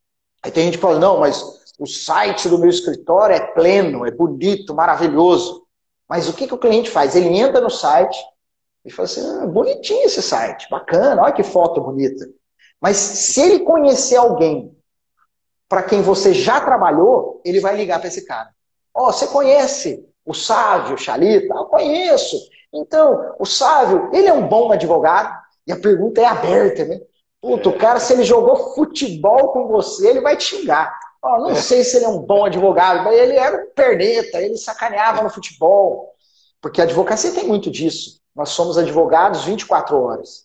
Aí tem gente que fala, não, mas o site do meu escritório é pleno, é bonito, maravilhoso. Mas o que, que o cliente faz? Ele entra no site e fala assim, ah, bonitinho esse site, bacana, olha que foto bonita. Mas se ele conhecer alguém para quem você já trabalhou, ele vai ligar para esse cara. Ó, oh, você conhece o Sávio, o Chalita? Eu conheço. Então, o Sávio, ele é um bom advogado? E a pergunta é aberta, né? Puta, o cara, se ele jogou futebol com você, ele vai te xingar. Ó, não sei se ele é um bom advogado, mas ele era um perneta, ele sacaneava no futebol. Porque a advocacia tem muito disso. Nós somos advogados vinte e quatro horas.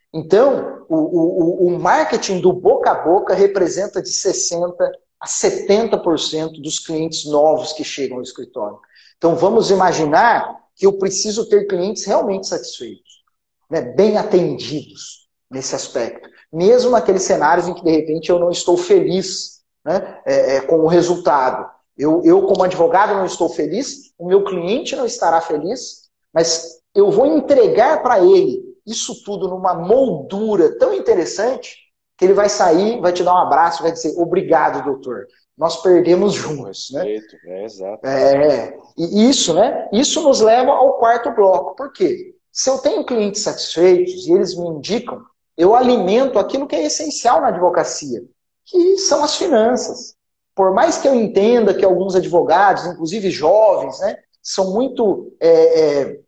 Então, o, o, o marketing do boca a boca representa de sessenta por cento a setenta por cento dos clientes novos que chegam ao escritório. Então, vamos imaginar que eu preciso ter clientes realmente satisfeitos, né, bem atendidos nesse aspecto. Mesmo naqueles cenários em que, de repente, eu não estou feliz, né, é, é, com o resultado. Eu, eu, como advogado, não estou feliz, o meu cliente não estará feliz, mas eu vou entregar para ele isso tudo numa moldura tão interessante que ele vai sair, vai te dar um abraço, vai dizer, obrigado, doutor. Nós perdemos juntos. Né? É, exato. É, e isso, né? Isso nos leva ao quarto bloco. Por quê? Se eu tenho clientes satisfeitos e eles me indicam, eu alimento aquilo que é essencial na advocacia, que são as finanças. Por mais que eu entenda que alguns advogados, inclusive jovens, né, são muito é, é,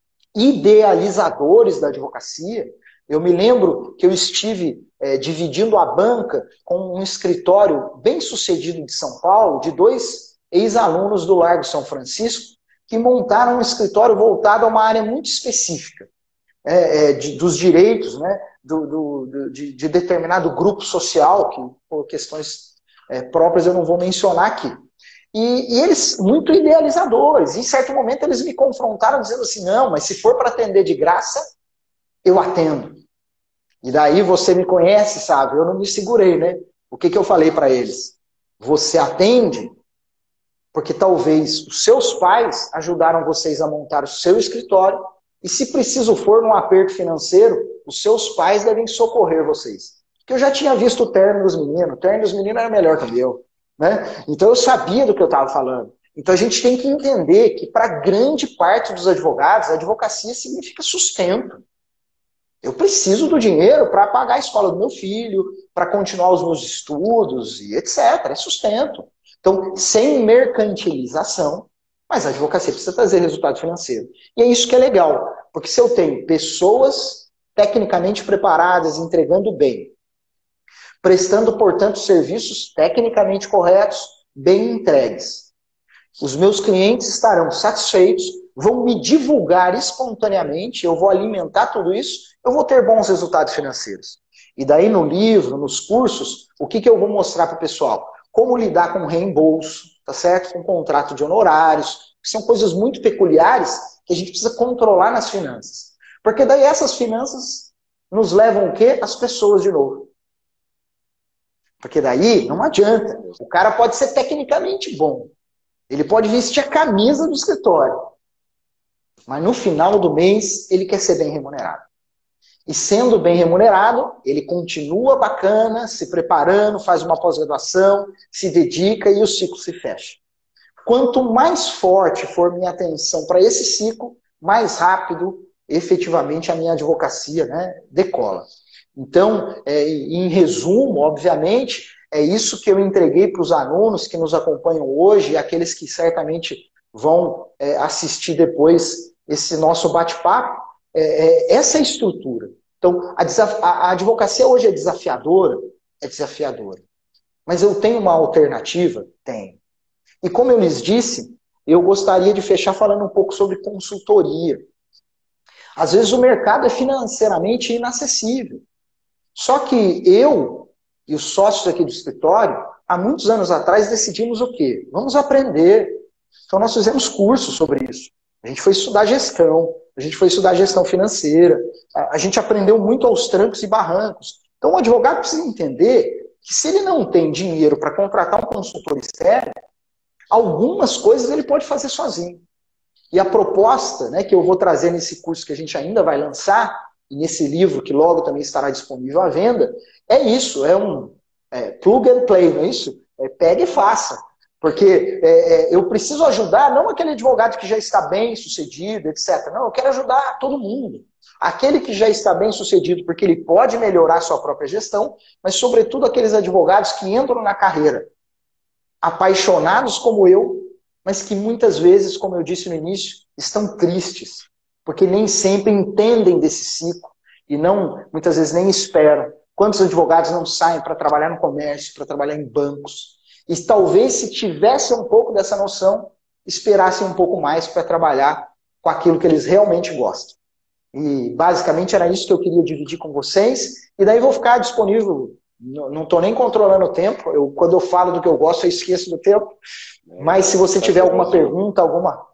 idealizadores da advocacia. Eu me lembro que eu estive é, dividindo a banca com um escritório bem sucedido de São Paulo, de dois ex-alunos do Largo São Francisco, que montaram um escritório voltado a uma área muito específica, é, é, de, dos direitos, né, do, do, do, de, de determinado grupo social, que por questões é, próprias eu não vou mencionar aqui. E, e eles, muito idealizadores, em certo momento eles me confrontaram dizendo assim, não, mas se for para atender de graça, eu atendo. E daí você me conhece, sabe? Eu não me segurei, né? O que, que eu falei para eles? Você atende porque talvez os seus pais ajudaram vocês a montar o seu escritório e se preciso for num aperto financeiro, os seus pais devem socorrer vocês. Porque eu já tinha visto o terno dos meninos, o terno dos meninos era melhor que o meu. Né? Então eu sabia do que eu estava falando. Então a gente tem que entender que para grande parte dos advogados, a advocacia significa sustento. Eu preciso do dinheiro para pagar a escola do meu filho, para continuar os meus estudos e etcétera. É sustento. Então, sem mercantilização, mas a advocacia precisa trazer resultado financeiro. E é isso que é legal, porque se eu tenho pessoas tecnicamente preparadas, entregando bem, prestando, portanto, serviços tecnicamente corretos, bem entregues, os meus clientes estarão satisfeitos, vão me divulgar espontaneamente, eu vou alimentar tudo isso, eu vou ter bons resultados financeiros. E daí no livro, nos cursos, o que, que eu vou mostrar para o pessoal? Como lidar com reembolso, tá certo? Com contrato de honorários, que são coisas muito peculiares que a gente precisa controlar nas finanças. Porque daí essas finanças nos levam o quê? As pessoas de novo. Porque daí não adianta. O cara pode ser tecnicamente bom. Ele pode vestir a camisa do escritório. Mas no final do mês, ele quer ser bem remunerado. E sendo bem remunerado, ele continua bacana, se preparando, faz uma pós-graduação, se dedica e o ciclo se fecha. Quanto mais forte for minha atenção para esse ciclo, mais rápido, efetivamente, a minha advocacia, né, decola. Então, é, em resumo, obviamente, é isso que eu entreguei para os alunos que nos acompanham hoje e aqueles que certamente vão é, assistir depois esse nosso bate-papo. É, é, essa é a estrutura. Então, a, a, a advocacia hoje é desafiadora? É desafiadora. Mas eu tenho uma alternativa? Tenho. E como eu lhes disse, eu gostaria de fechar falando um pouco sobre consultoria. Às vezes o mercado é financeiramente inacessível. Só que eu e os sócios aqui do escritório, há muitos anos atrás, decidimos o quê? Vamos aprender. Então nós fizemos cursos sobre isso. A gente foi estudar gestão, a gente foi estudar gestão financeira, a gente aprendeu muito aos trancos e barrancos. Então o advogado precisa entender que se ele não tem dinheiro para contratar um consultor externo, algumas coisas ele pode fazer sozinho. E a proposta, né, que eu vou trazer nesse curso que a gente ainda vai lançar, e nesse livro que logo também estará disponível à venda, é isso, é um é, plug and play, não é isso? É, pega e faça. Porque é, é, eu preciso ajudar não aquele advogado que já está bem sucedido, etcétera. Não, eu quero ajudar todo mundo. Aquele que já está bem sucedido porque ele pode melhorar a sua própria gestão, mas sobretudo aqueles advogados que entram na carreira apaixonados como eu, mas que muitas vezes, como eu disse no início, estão tristes, porque nem sempre entendem desse ciclo e não, muitas vezes nem esperam. Quantos advogados não saem para trabalhar no comércio, para trabalhar em bancos? E talvez se tivesse um pouco dessa noção, esperassem um pouco mais para trabalhar com aquilo que eles realmente gostam. E basicamente era isso que eu queria dividir com vocês, e daí vou ficar disponível. Não estou nem controlando o tempo. Eu, quando eu falo do que eu gosto, eu esqueço do tempo. Mas se você tiver alguma pergunta, alguma,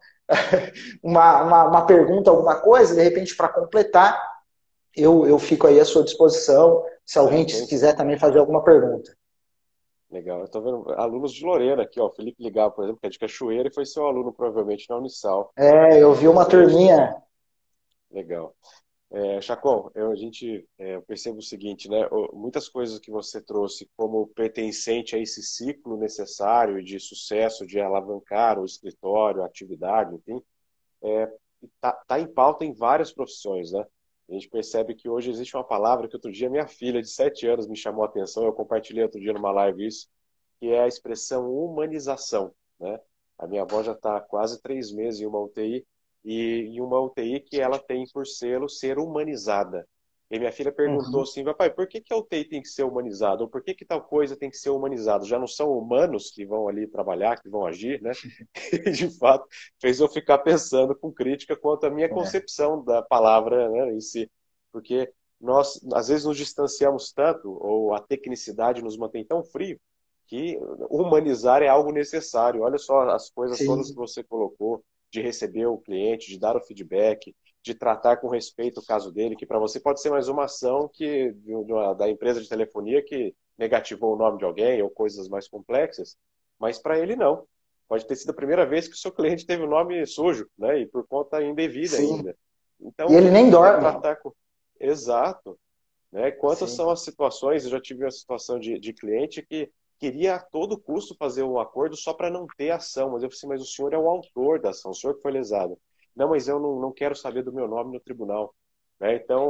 uma, uma, uma pergunta, alguma coisa, de repente, para completar, eu, eu fico aí à sua disposição. Se alguém quiser também fazer alguma pergunta. Legal. Eu estou vendo alunos de Lorena aqui, ó. O Felipe Ligal, por exemplo, que é de Cachoeira e foi seu aluno, provavelmente, na Unisal. É, eu vi uma turminha. Legal. É, Chacon, eu, a gente, é, eu percebo o seguinte, né? Muitas coisas que você trouxe como pertencente a esse ciclo necessário de sucesso, de alavancar o escritório, a atividade, enfim, é, tá, tá em pauta em várias profissões, né? A gente percebe que hoje existe uma palavra que outro dia minha filha de sete anos me chamou a atenção, eu compartilhei outro dia numa live isso, que é a expressão humanização, né? A minha avó já está há quase três meses em uma U T I, e em uma U T I que ela tem por selo ser humanizada. E minha filha perguntou Uhum. assim, papai, por que, que a U T I tem que ser humanizada? Ou por que, que tal coisa tem que ser humanizada? Já não são humanos que vão ali trabalhar, que vão agir, né? E, de fato, fez eu ficar pensando com crítica quanto à minha É. concepção da palavra, né, em si. Porque nós, às vezes, nos distanciamos tanto, ou a tecnicidade nos mantém tão frio, que humanizar é algo necessário. Olha só as coisas todas que Sim. você colocou, de receber o cliente, de dar o feedback, de tratar com respeito o caso dele, que para você pode ser mais uma ação que de uma, da empresa de telefonia que negativou o nome de alguém ou coisas mais complexas, mas para ele não. Pode ter sido a primeira vez que o seu cliente teve o nome sujo, né? E por conta indevida Sim. ainda. E ele Então, nem é dorme. tratar com... Exato. Né? Quantas Sim. são as situações, eu já tive uma situação de, de cliente que queria a todo custo fazer um acordo só para não ter ação. Mas eu falei assim, mas o senhor é o autor da ação, o senhor que foi lesado. Não, mas eu não, não quero saber do meu nome no tribunal. Né? Então,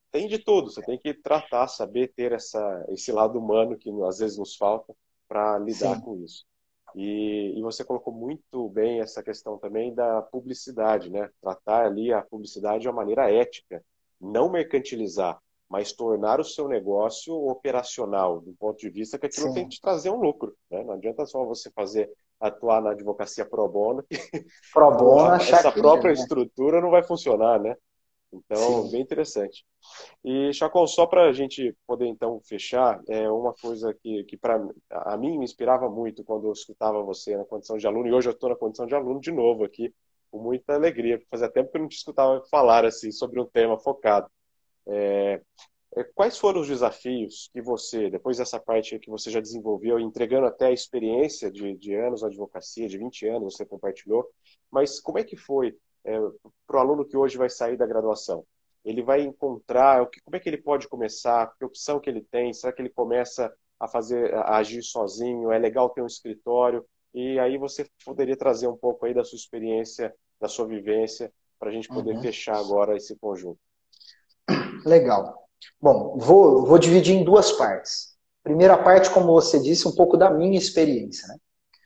tem de tudo. Você tem que tratar, saber ter essa, esse lado humano que às vezes nos falta para lidar Sim, com isso. E, e você colocou muito bem essa questão também da publicidade, né? Tratar ali a publicidade de uma maneira ética, não mercantilizar, mas tornar o seu negócio operacional, do ponto de vista que aquilo tem que sim. te trazer um lucro, né? Não adianta só você fazer atuar na advocacia pro bono, Pro não, bono, a- achar essa que, própria né? estrutura não vai funcionar, né? Então, Sim. bem interessante. E, Chacon, só para a gente poder então fechar, é uma coisa que, que para a mim me inspirava muito quando eu escutava você na condição de aluno, e hoje eu estou na condição de aluno de novo aqui, com muita alegria, porque fazia tempo que eu não te escutava falar assim sobre um tema focado. É, é, quais foram os desafios que você, depois dessa parte que você já desenvolveu, entregando até a experiência de, de anos na advocacia, de vinte anos, você compartilhou, mas como é que foi é, para o aluno que hoje vai sair da graduação? Ele vai encontrar, o que, como é que ele pode começar, que opção que ele tem, será que ele começa a fazer, a agir sozinho, é legal ter um escritório, e aí você poderia trazer um pouco aí da sua experiência, da sua vivência, para a gente poder Uhum. fechar agora esse conjunto. Legal. Bom, vou, vou dividir em duas partes. Primeira parte, como você disse, um pouco da minha experiência, né?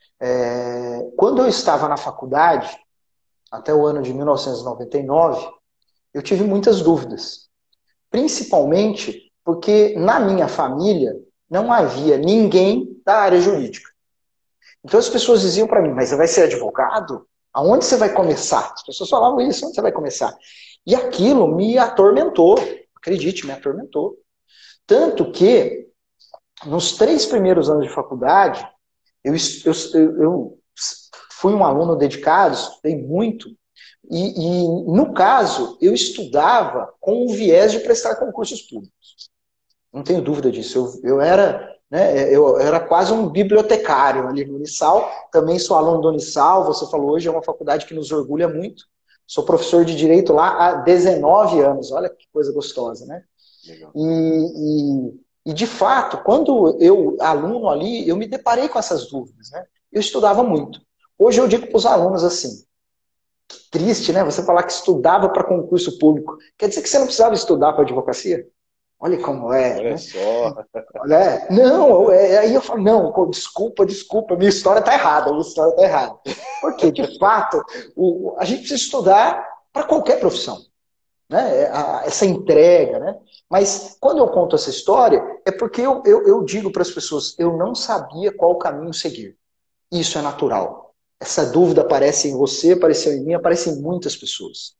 É, quando eu estava na faculdade, até o ano de mil novecentos e noventa e nove, eu tive muitas dúvidas. Principalmente porque na minha família não havia ninguém da área jurídica. Então as pessoas diziam para mim, mas você vai ser advogado? Aonde você vai começar? As pessoas falavam isso, onde você vai começar? E aquilo me atormentou, acredite, me atormentou. Tanto que, nos três primeiros anos de faculdade, eu, eu, eu fui um aluno dedicado, estudei muito, e, e, no caso, eu estudava com o viés de prestar concursos públicos. Não tenho dúvida disso. Eu, eu, era, né, eu era quase um bibliotecário ali no Unisal. Também sou aluno do Unisal. Você falou hoje, é uma faculdade que nos orgulha muito. Sou professor de Direito lá há dezenove anos. Olha que coisa gostosa, né? E, e, e, de fato, quando eu, aluno ali, eu me deparei com essas dúvidas, né? Eu estudava muito. Hoje eu digo para os alunos assim, que triste, né? Você falar que estudava para concurso público. Quer dizer que você não precisava estudar para advocacia? Olha como é, Olha né? só. Olha, não, é, aí eu falo, não, desculpa, desculpa, minha história está errada, minha história está errada. Porque, de fato, o, a gente precisa estudar para qualquer profissão, né? Essa entrega, né? Mas quando eu conto essa história, é porque eu, eu, eu digo para as pessoas, eu não sabia qual caminho seguir. Isso é natural. Essa dúvida aparece em você, apareceu em mim, aparece em muitas pessoas.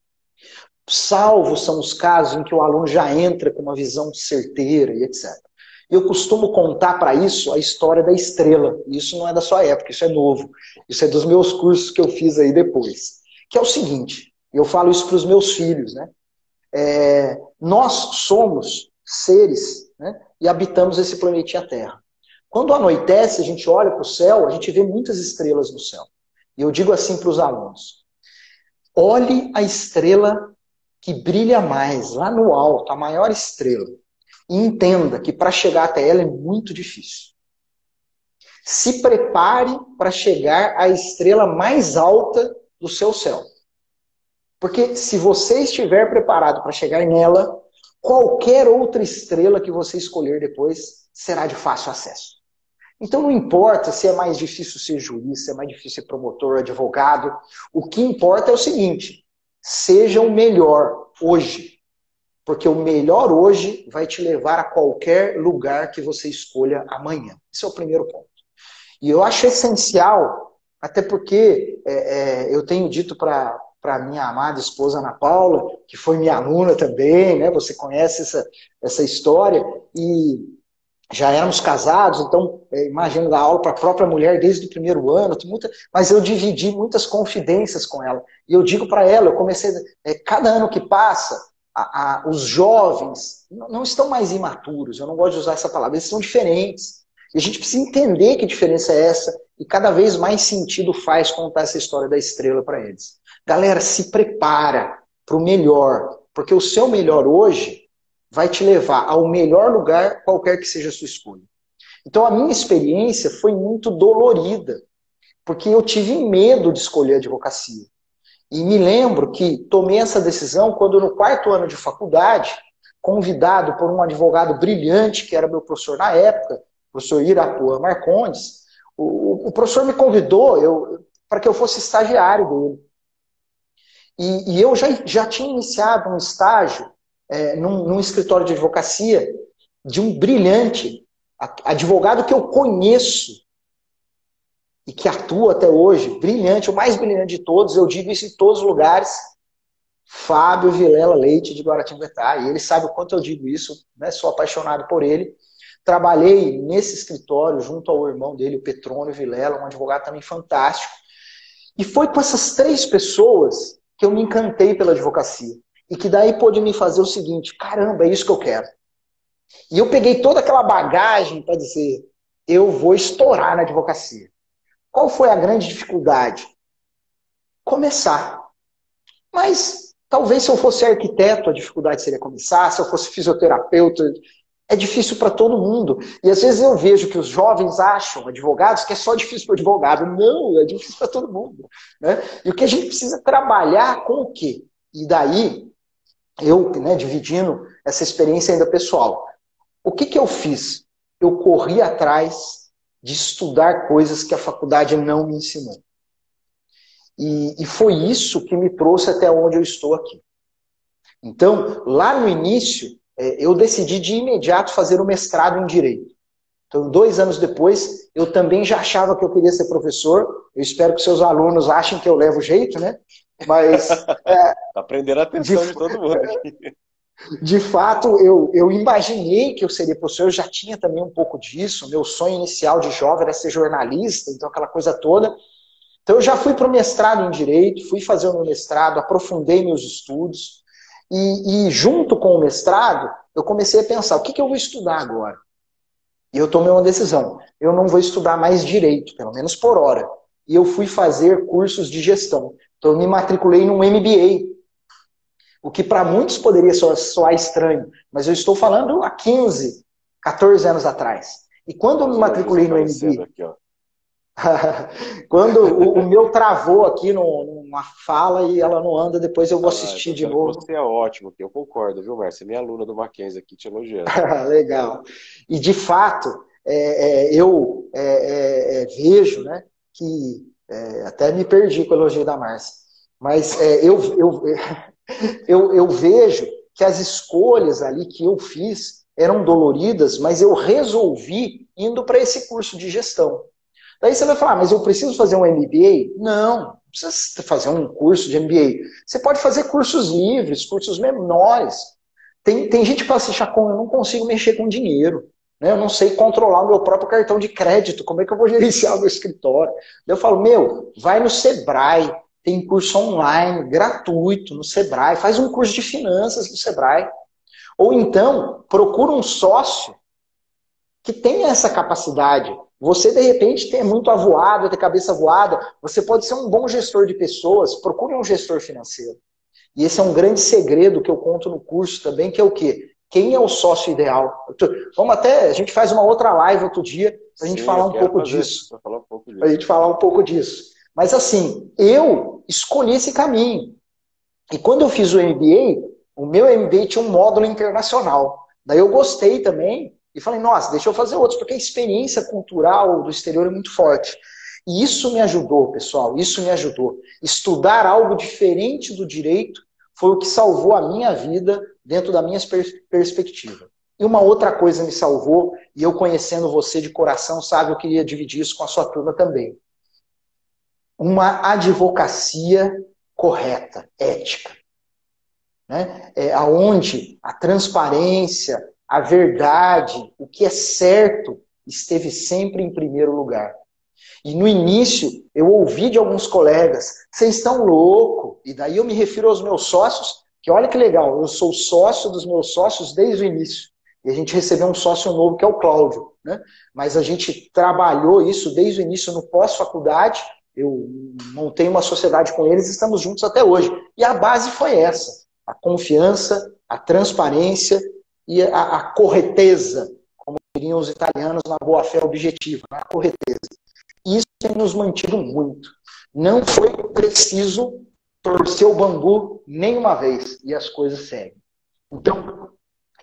Salvos são os casos em que o aluno já entra com uma visão certeira e etcétera. Eu costumo contar para isso a história da estrela. Isso não é da sua época, isso é novo. Isso é dos meus cursos que eu fiz aí depois. Que é o seguinte, eu falo isso para os meus filhos, né? É, nós somos seres, né? E habitamos esse planetinha Terra. Quando anoitece, a gente olha para o céu, a gente vê muitas estrelas no céu. E eu digo assim para os alunos, olhe a estrela que brilha mais, lá no alto, a maior estrela. E entenda que para chegar até ela é muito difícil. Se prepare para chegar à estrela mais alta do seu céu. Porque se você estiver preparado para chegar nela, qualquer outra estrela que você escolher depois será de fácil acesso. Então não importa se é mais difícil ser juiz, se é mais difícil ser promotor, advogado. O que importa é o seguinte, seja o melhor hoje. Porque o melhor hoje vai te levar a qualquer lugar que você escolha amanhã. Esse é o primeiro ponto. E eu acho essencial, até porque é, é, eu tenho dito para a minha amada esposa Ana Paula, que foi minha aluna também, né? Você conhece essa, essa história, e já éramos casados, então é, imagino dar aula para a própria mulher desde o primeiro ano, muita, mas eu dividi muitas confidências com ela. E eu digo para ela, eu comecei, é, cada ano que passa, a, a, os jovens não, não estão mais imaturos, eu não gosto de usar essa palavra, eles são diferentes. E a gente precisa entender que diferença é essa, e cada vez mais sentido faz contar essa história da estrela para eles. Galera, se prepara para o melhor, porque o seu melhor hoje vai te levar ao melhor lugar, qualquer que seja a sua escolha. Então a minha experiência foi muito dolorida, porque eu tive medo de escolher a advocacia. E me lembro que tomei essa decisão quando no quarto ano de faculdade, convidado por um advogado brilhante, que era meu professor na época, o professor Irapuã Marcondes. O, o professor me convidou para que eu fosse estagiário dele. E, e eu já, já tinha iniciado um estágio é, num, num escritório de advocacia de um brilhante advogado que eu conheço e que atua até hoje, brilhante, o mais brilhante de todos, eu digo isso em todos os lugares, Fábio Vilela Leite de Guaratinguetá, e ele sabe o quanto eu digo isso, né? Sou apaixonado por ele. Trabalhei nesse escritório junto ao irmão dele, o Petrônio Vilela, um advogado também fantástico. E foi com essas três pessoas que eu me encantei pela advocacia. E que daí pôde me fazer o seguinte, caramba, é isso que eu quero. E eu peguei toda aquela bagagem para dizer, eu vou estourar na advocacia. Qual foi a grande dificuldade? Começar. Mas talvez se eu fosse arquiteto, a dificuldade seria começar, se eu fosse fisioterapeuta, é difícil para todo mundo. E às vezes eu vejo que os jovens acham, advogados, que é só difícil para o advogado. Não, é difícil para todo mundo. Né? E o que a gente precisa trabalhar com o quê? E daí, eu, né, dividindo essa experiência ainda pessoal, o que, que eu fiz? Eu corri atrás de estudar coisas que a faculdade não me ensinou. E, e foi isso que me trouxe até onde eu estou aqui. Então, lá no início, eu decidi de imediato fazer o mestrado em Direito. Então, dois anos depois, eu também já achava que eu queria ser professor. Eu espero que seus alunos achem que eu levo jeito, né? Mas... É, aprender a atenção de, de todo mundo aqui. De fato, eu, eu imaginei que eu seria professor, eu já tinha também um pouco disso. Meu sonho inicial de jovem era ser jornalista, então aquela coisa toda. Então, eu já fui para o mestrado em Direito, fui fazer o meu mestrado, aprofundei meus estudos. E, e junto com o mestrado, eu comecei a pensar, o que, que eu vou estudar agora? E eu tomei uma decisão, eu não vou estudar mais Direito, pelo menos por hora. E eu fui fazer cursos de gestão. Então eu me matriculei num M B A, o que para muitos poderia soar, soar estranho, mas eu estou falando há quinze, quatorze anos atrás. E quando eu me matriculei no M B A... Aqui, ó. Quando o, o meu travou aqui no, numa fala e ela não anda, depois eu vou assistir ah, de novo. Você é ótimo, eu concordo, viu, Márcia? Minha aluna do Mackenzie aqui te elogiando. Legal. E de fato, é, é, eu é, é, é, vejo, né, que é, até me perdi com o elogio da Márcia, mas é, eu, eu, eu, eu vejo que as escolhas ali que eu fiz eram doloridas, mas eu resolvi indo para esse curso de gestão. Daí você vai falar, mas eu preciso fazer um M B A? Não, não precisa fazer um curso de M B A. Você pode fazer cursos livres, cursos menores. Tem, tem gente que fala assim, Chacon, eu não consigo mexer com dinheiro. Né? Eu não sei controlar o meu próprio cartão de crédito. Como é que eu vou gerenciar o meu escritório? Daí eu falo, meu, vai no Sebrae. Tem curso online, gratuito, no Sebrae. Faz um curso de finanças no Sebrae. Ou então, procura um sócio que tenha essa capacidade. Você, de repente, tem muito avoado, tem cabeça voada, você pode ser um bom gestor de pessoas, procure um gestor financeiro. E esse é um grande segredo que eu conto no curso também, que é o quê? Quem é o sócio ideal? Vamos até, a gente faz uma outra live outro dia, para a gente falar um pouco disso. Falar um pouco disso. Para a gente falar um pouco disso. Mas assim, eu escolhi esse caminho. E quando eu fiz o M B A, o meu M B A tinha um módulo internacional. Daí eu gostei também, e falei, nossa, deixa eu fazer outros, porque a experiência cultural do exterior é muito forte. E isso me ajudou, pessoal, isso me ajudou. Estudar algo diferente do direito foi o que salvou a minha vida dentro da minha pers perspectiva. E uma outra coisa me salvou, e eu conhecendo você de coração, sabe, eu queria dividir isso com a sua turma também. Uma advocacia correta, ética. Né? É, onde a transparência, a verdade, o que é certo, esteve sempre em primeiro lugar. E no início, eu ouvi de alguns colegas, vocês estão loucos. E daí eu me refiro aos meus sócios, que olha que legal, eu sou sócio dos meus sócios desde o início. E a gente recebeu um sócio novo, que é o Cláudio. Né? Mas a gente trabalhou isso desde o início no pós-faculdade. Eu montei uma sociedade com eles e estamos juntos até hoje. E a base foi essa, a confiança, a transparência e a, a correteza, como diriam os italianos na boa-fé objetiva, a correteza. Isso tem nos mantido muito. Não foi preciso torcer o bambu nenhuma vez, e as coisas seguem. Então,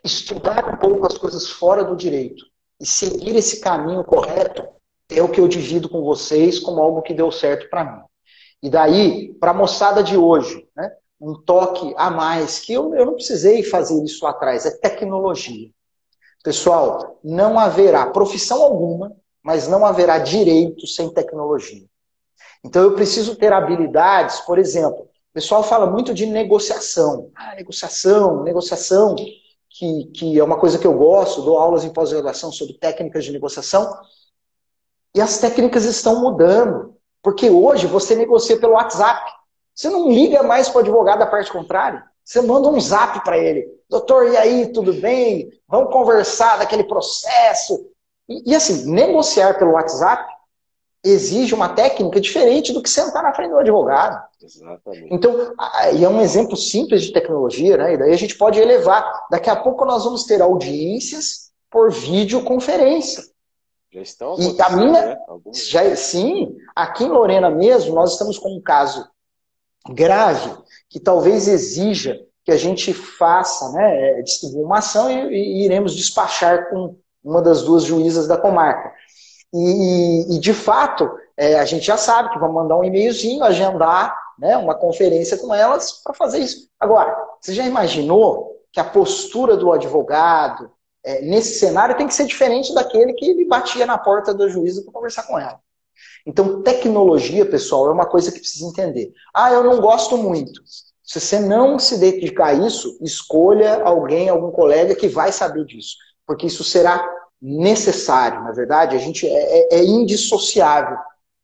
estudar um pouco as coisas fora do direito e seguir esse caminho correto é o que eu divido com vocês como algo que deu certo para mim. E daí, para a moçada de hoje, né, um toque a mais, que eu, eu não precisei fazer isso lá atrás, é tecnologia. Pessoal, não haverá profissão alguma, mas não haverá direito sem tecnologia. Então eu preciso ter habilidades, por exemplo, o pessoal fala muito de negociação. Ah, negociação, negociação, que, que é uma coisa que eu gosto, dou aulas em pós-graduação sobre técnicas de negociação, e as técnicas estão mudando, porque hoje você negocia pelo WhatsApp. Você não liga mais para o advogado da parte contrária. Você manda um zap para ele. Doutor, e aí, tudo bem? Vamos conversar daquele processo. E, e assim, negociar pelo WhatsApp exige uma técnica diferente do que sentar na frente do advogado. Exatamente. Então, e é um exemplo simples de tecnologia, né? E daí a gente pode elevar. Daqui a pouco nós vamos ter audiências por videoconferência. Já estão E a minha, né? já, sim, aqui em Lorena mesmo, nós estamos com um caso grave que talvez exija que a gente faça, né, distribua uma ação e, e iremos despachar com uma das duas juízas da comarca. E, e de fato, é, a gente já sabe que vamos mandar um e-mailzinho, agendar, né, uma conferência com elas para fazer isso. Agora, você já imaginou que a postura do advogado é, nesse cenário tem que ser diferente daquele que ele batia na porta da juíza para conversar com ela? Então, tecnologia, pessoal, é uma coisa que precisa entender. Ah, eu não gosto muito. Se você não se dedicar a isso, escolha alguém, algum colega que vai saber disso. Porque isso será necessário, na verdade, a gente é, é, é indissociável.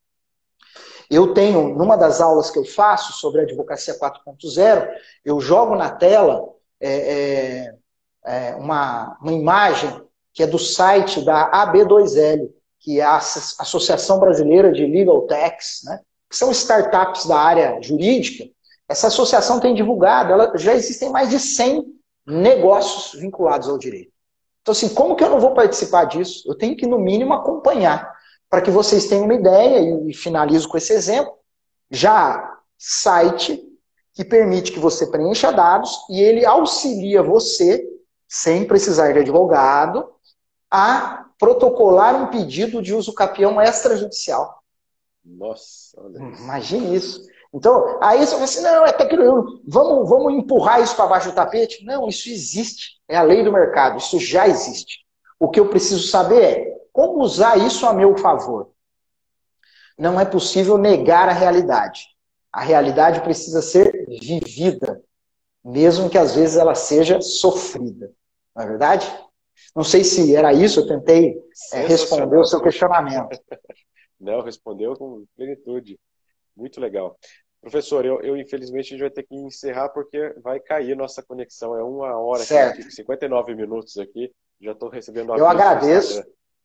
Eu tenho, numa das aulas que eu faço sobre a advocacia quatro ponto zero, eu jogo na tela é, é, é, uma, uma imagem que é do site da A B dois L, que é a Associação Brasileira de Legal Techs, né, que são startups da área jurídica. Essa associação tem divulgado, ela, já existem mais de cem negócios vinculados ao direito. Então, assim, como que eu não vou participar disso? Eu tenho que, no mínimo, acompanhar, para que vocês tenham uma ideia, e, e finalizo com esse exemplo, já site que permite que você preencha dados e ele auxilia você, sem precisar de advogado, a protocolar um pedido de uso capião extrajudicial. Nossa, olha isso. Imagine isso. Então, aí você fala assim, não, é tecnologia, vamos, vamos empurrar isso para baixo do tapete? Não, isso existe. É a lei do mercado, isso já existe. O que eu preciso saber é como usar isso a meu favor. Não é possível negar a realidade. A realidade precisa ser vivida, mesmo que às vezes ela seja sofrida. Não é verdade? Não sei se era isso, eu tentei é, responder o seu questionamento. Não, respondeu com plenitude. Muito legal. Professor, eu, eu infelizmente a gente vai ter que encerrar porque vai cair nossa conexão. É uma hora, aqui, cinquenta e nove minutos aqui. Já estou recebendo a Eu agradeço.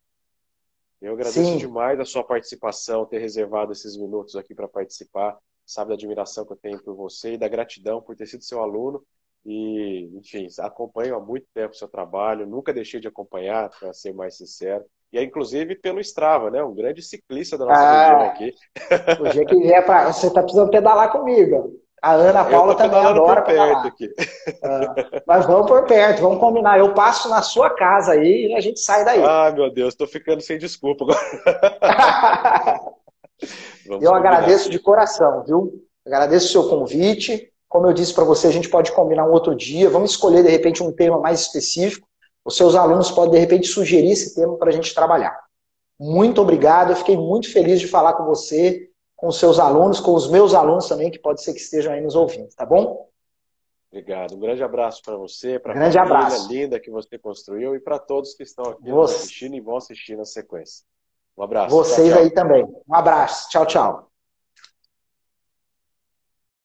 Eu agradeço Sim. demais a sua participação, ter reservado esses minutos aqui para participar. Sabe da admiração que eu tenho por você e da gratidão por ter sido seu aluno. E, enfim, acompanho há muito tempo o seu trabalho. Nunca deixei de acompanhar, para ser mais sincero. E é inclusive pelo Strava, né? Um grande ciclista da nossa ah, região aqui. O dia que vier pra... Você está precisando pedalar comigo. A Ana Paula também adora por perto pedalar. Aqui. Ah, mas vamos por perto, vamos combinar. Eu passo na sua casa aí e a gente sai daí. Ah, meu Deus, estou ficando sem desculpa agora. Eu combinar. Agradeço de coração, viu? Agradeço o seu convite. Como eu disse para você, a gente pode combinar um outro dia. Vamos escolher, de repente, um tema mais específico. Os seus alunos podem, de repente, sugerir esse tema para a gente trabalhar. Muito obrigado. Eu fiquei muito feliz de falar com você, com os seus alunos, com os meus alunos também, que pode ser que estejam aí nos ouvindo, tá bom? Obrigado. Um grande abraço para você, para a grande família abraço. linda que você construiu e para todos que estão aqui você... assistindo e vão assistir na sequência. Um abraço. Vocês tchau, tchau. aí também. Um abraço. Tchau, tchau.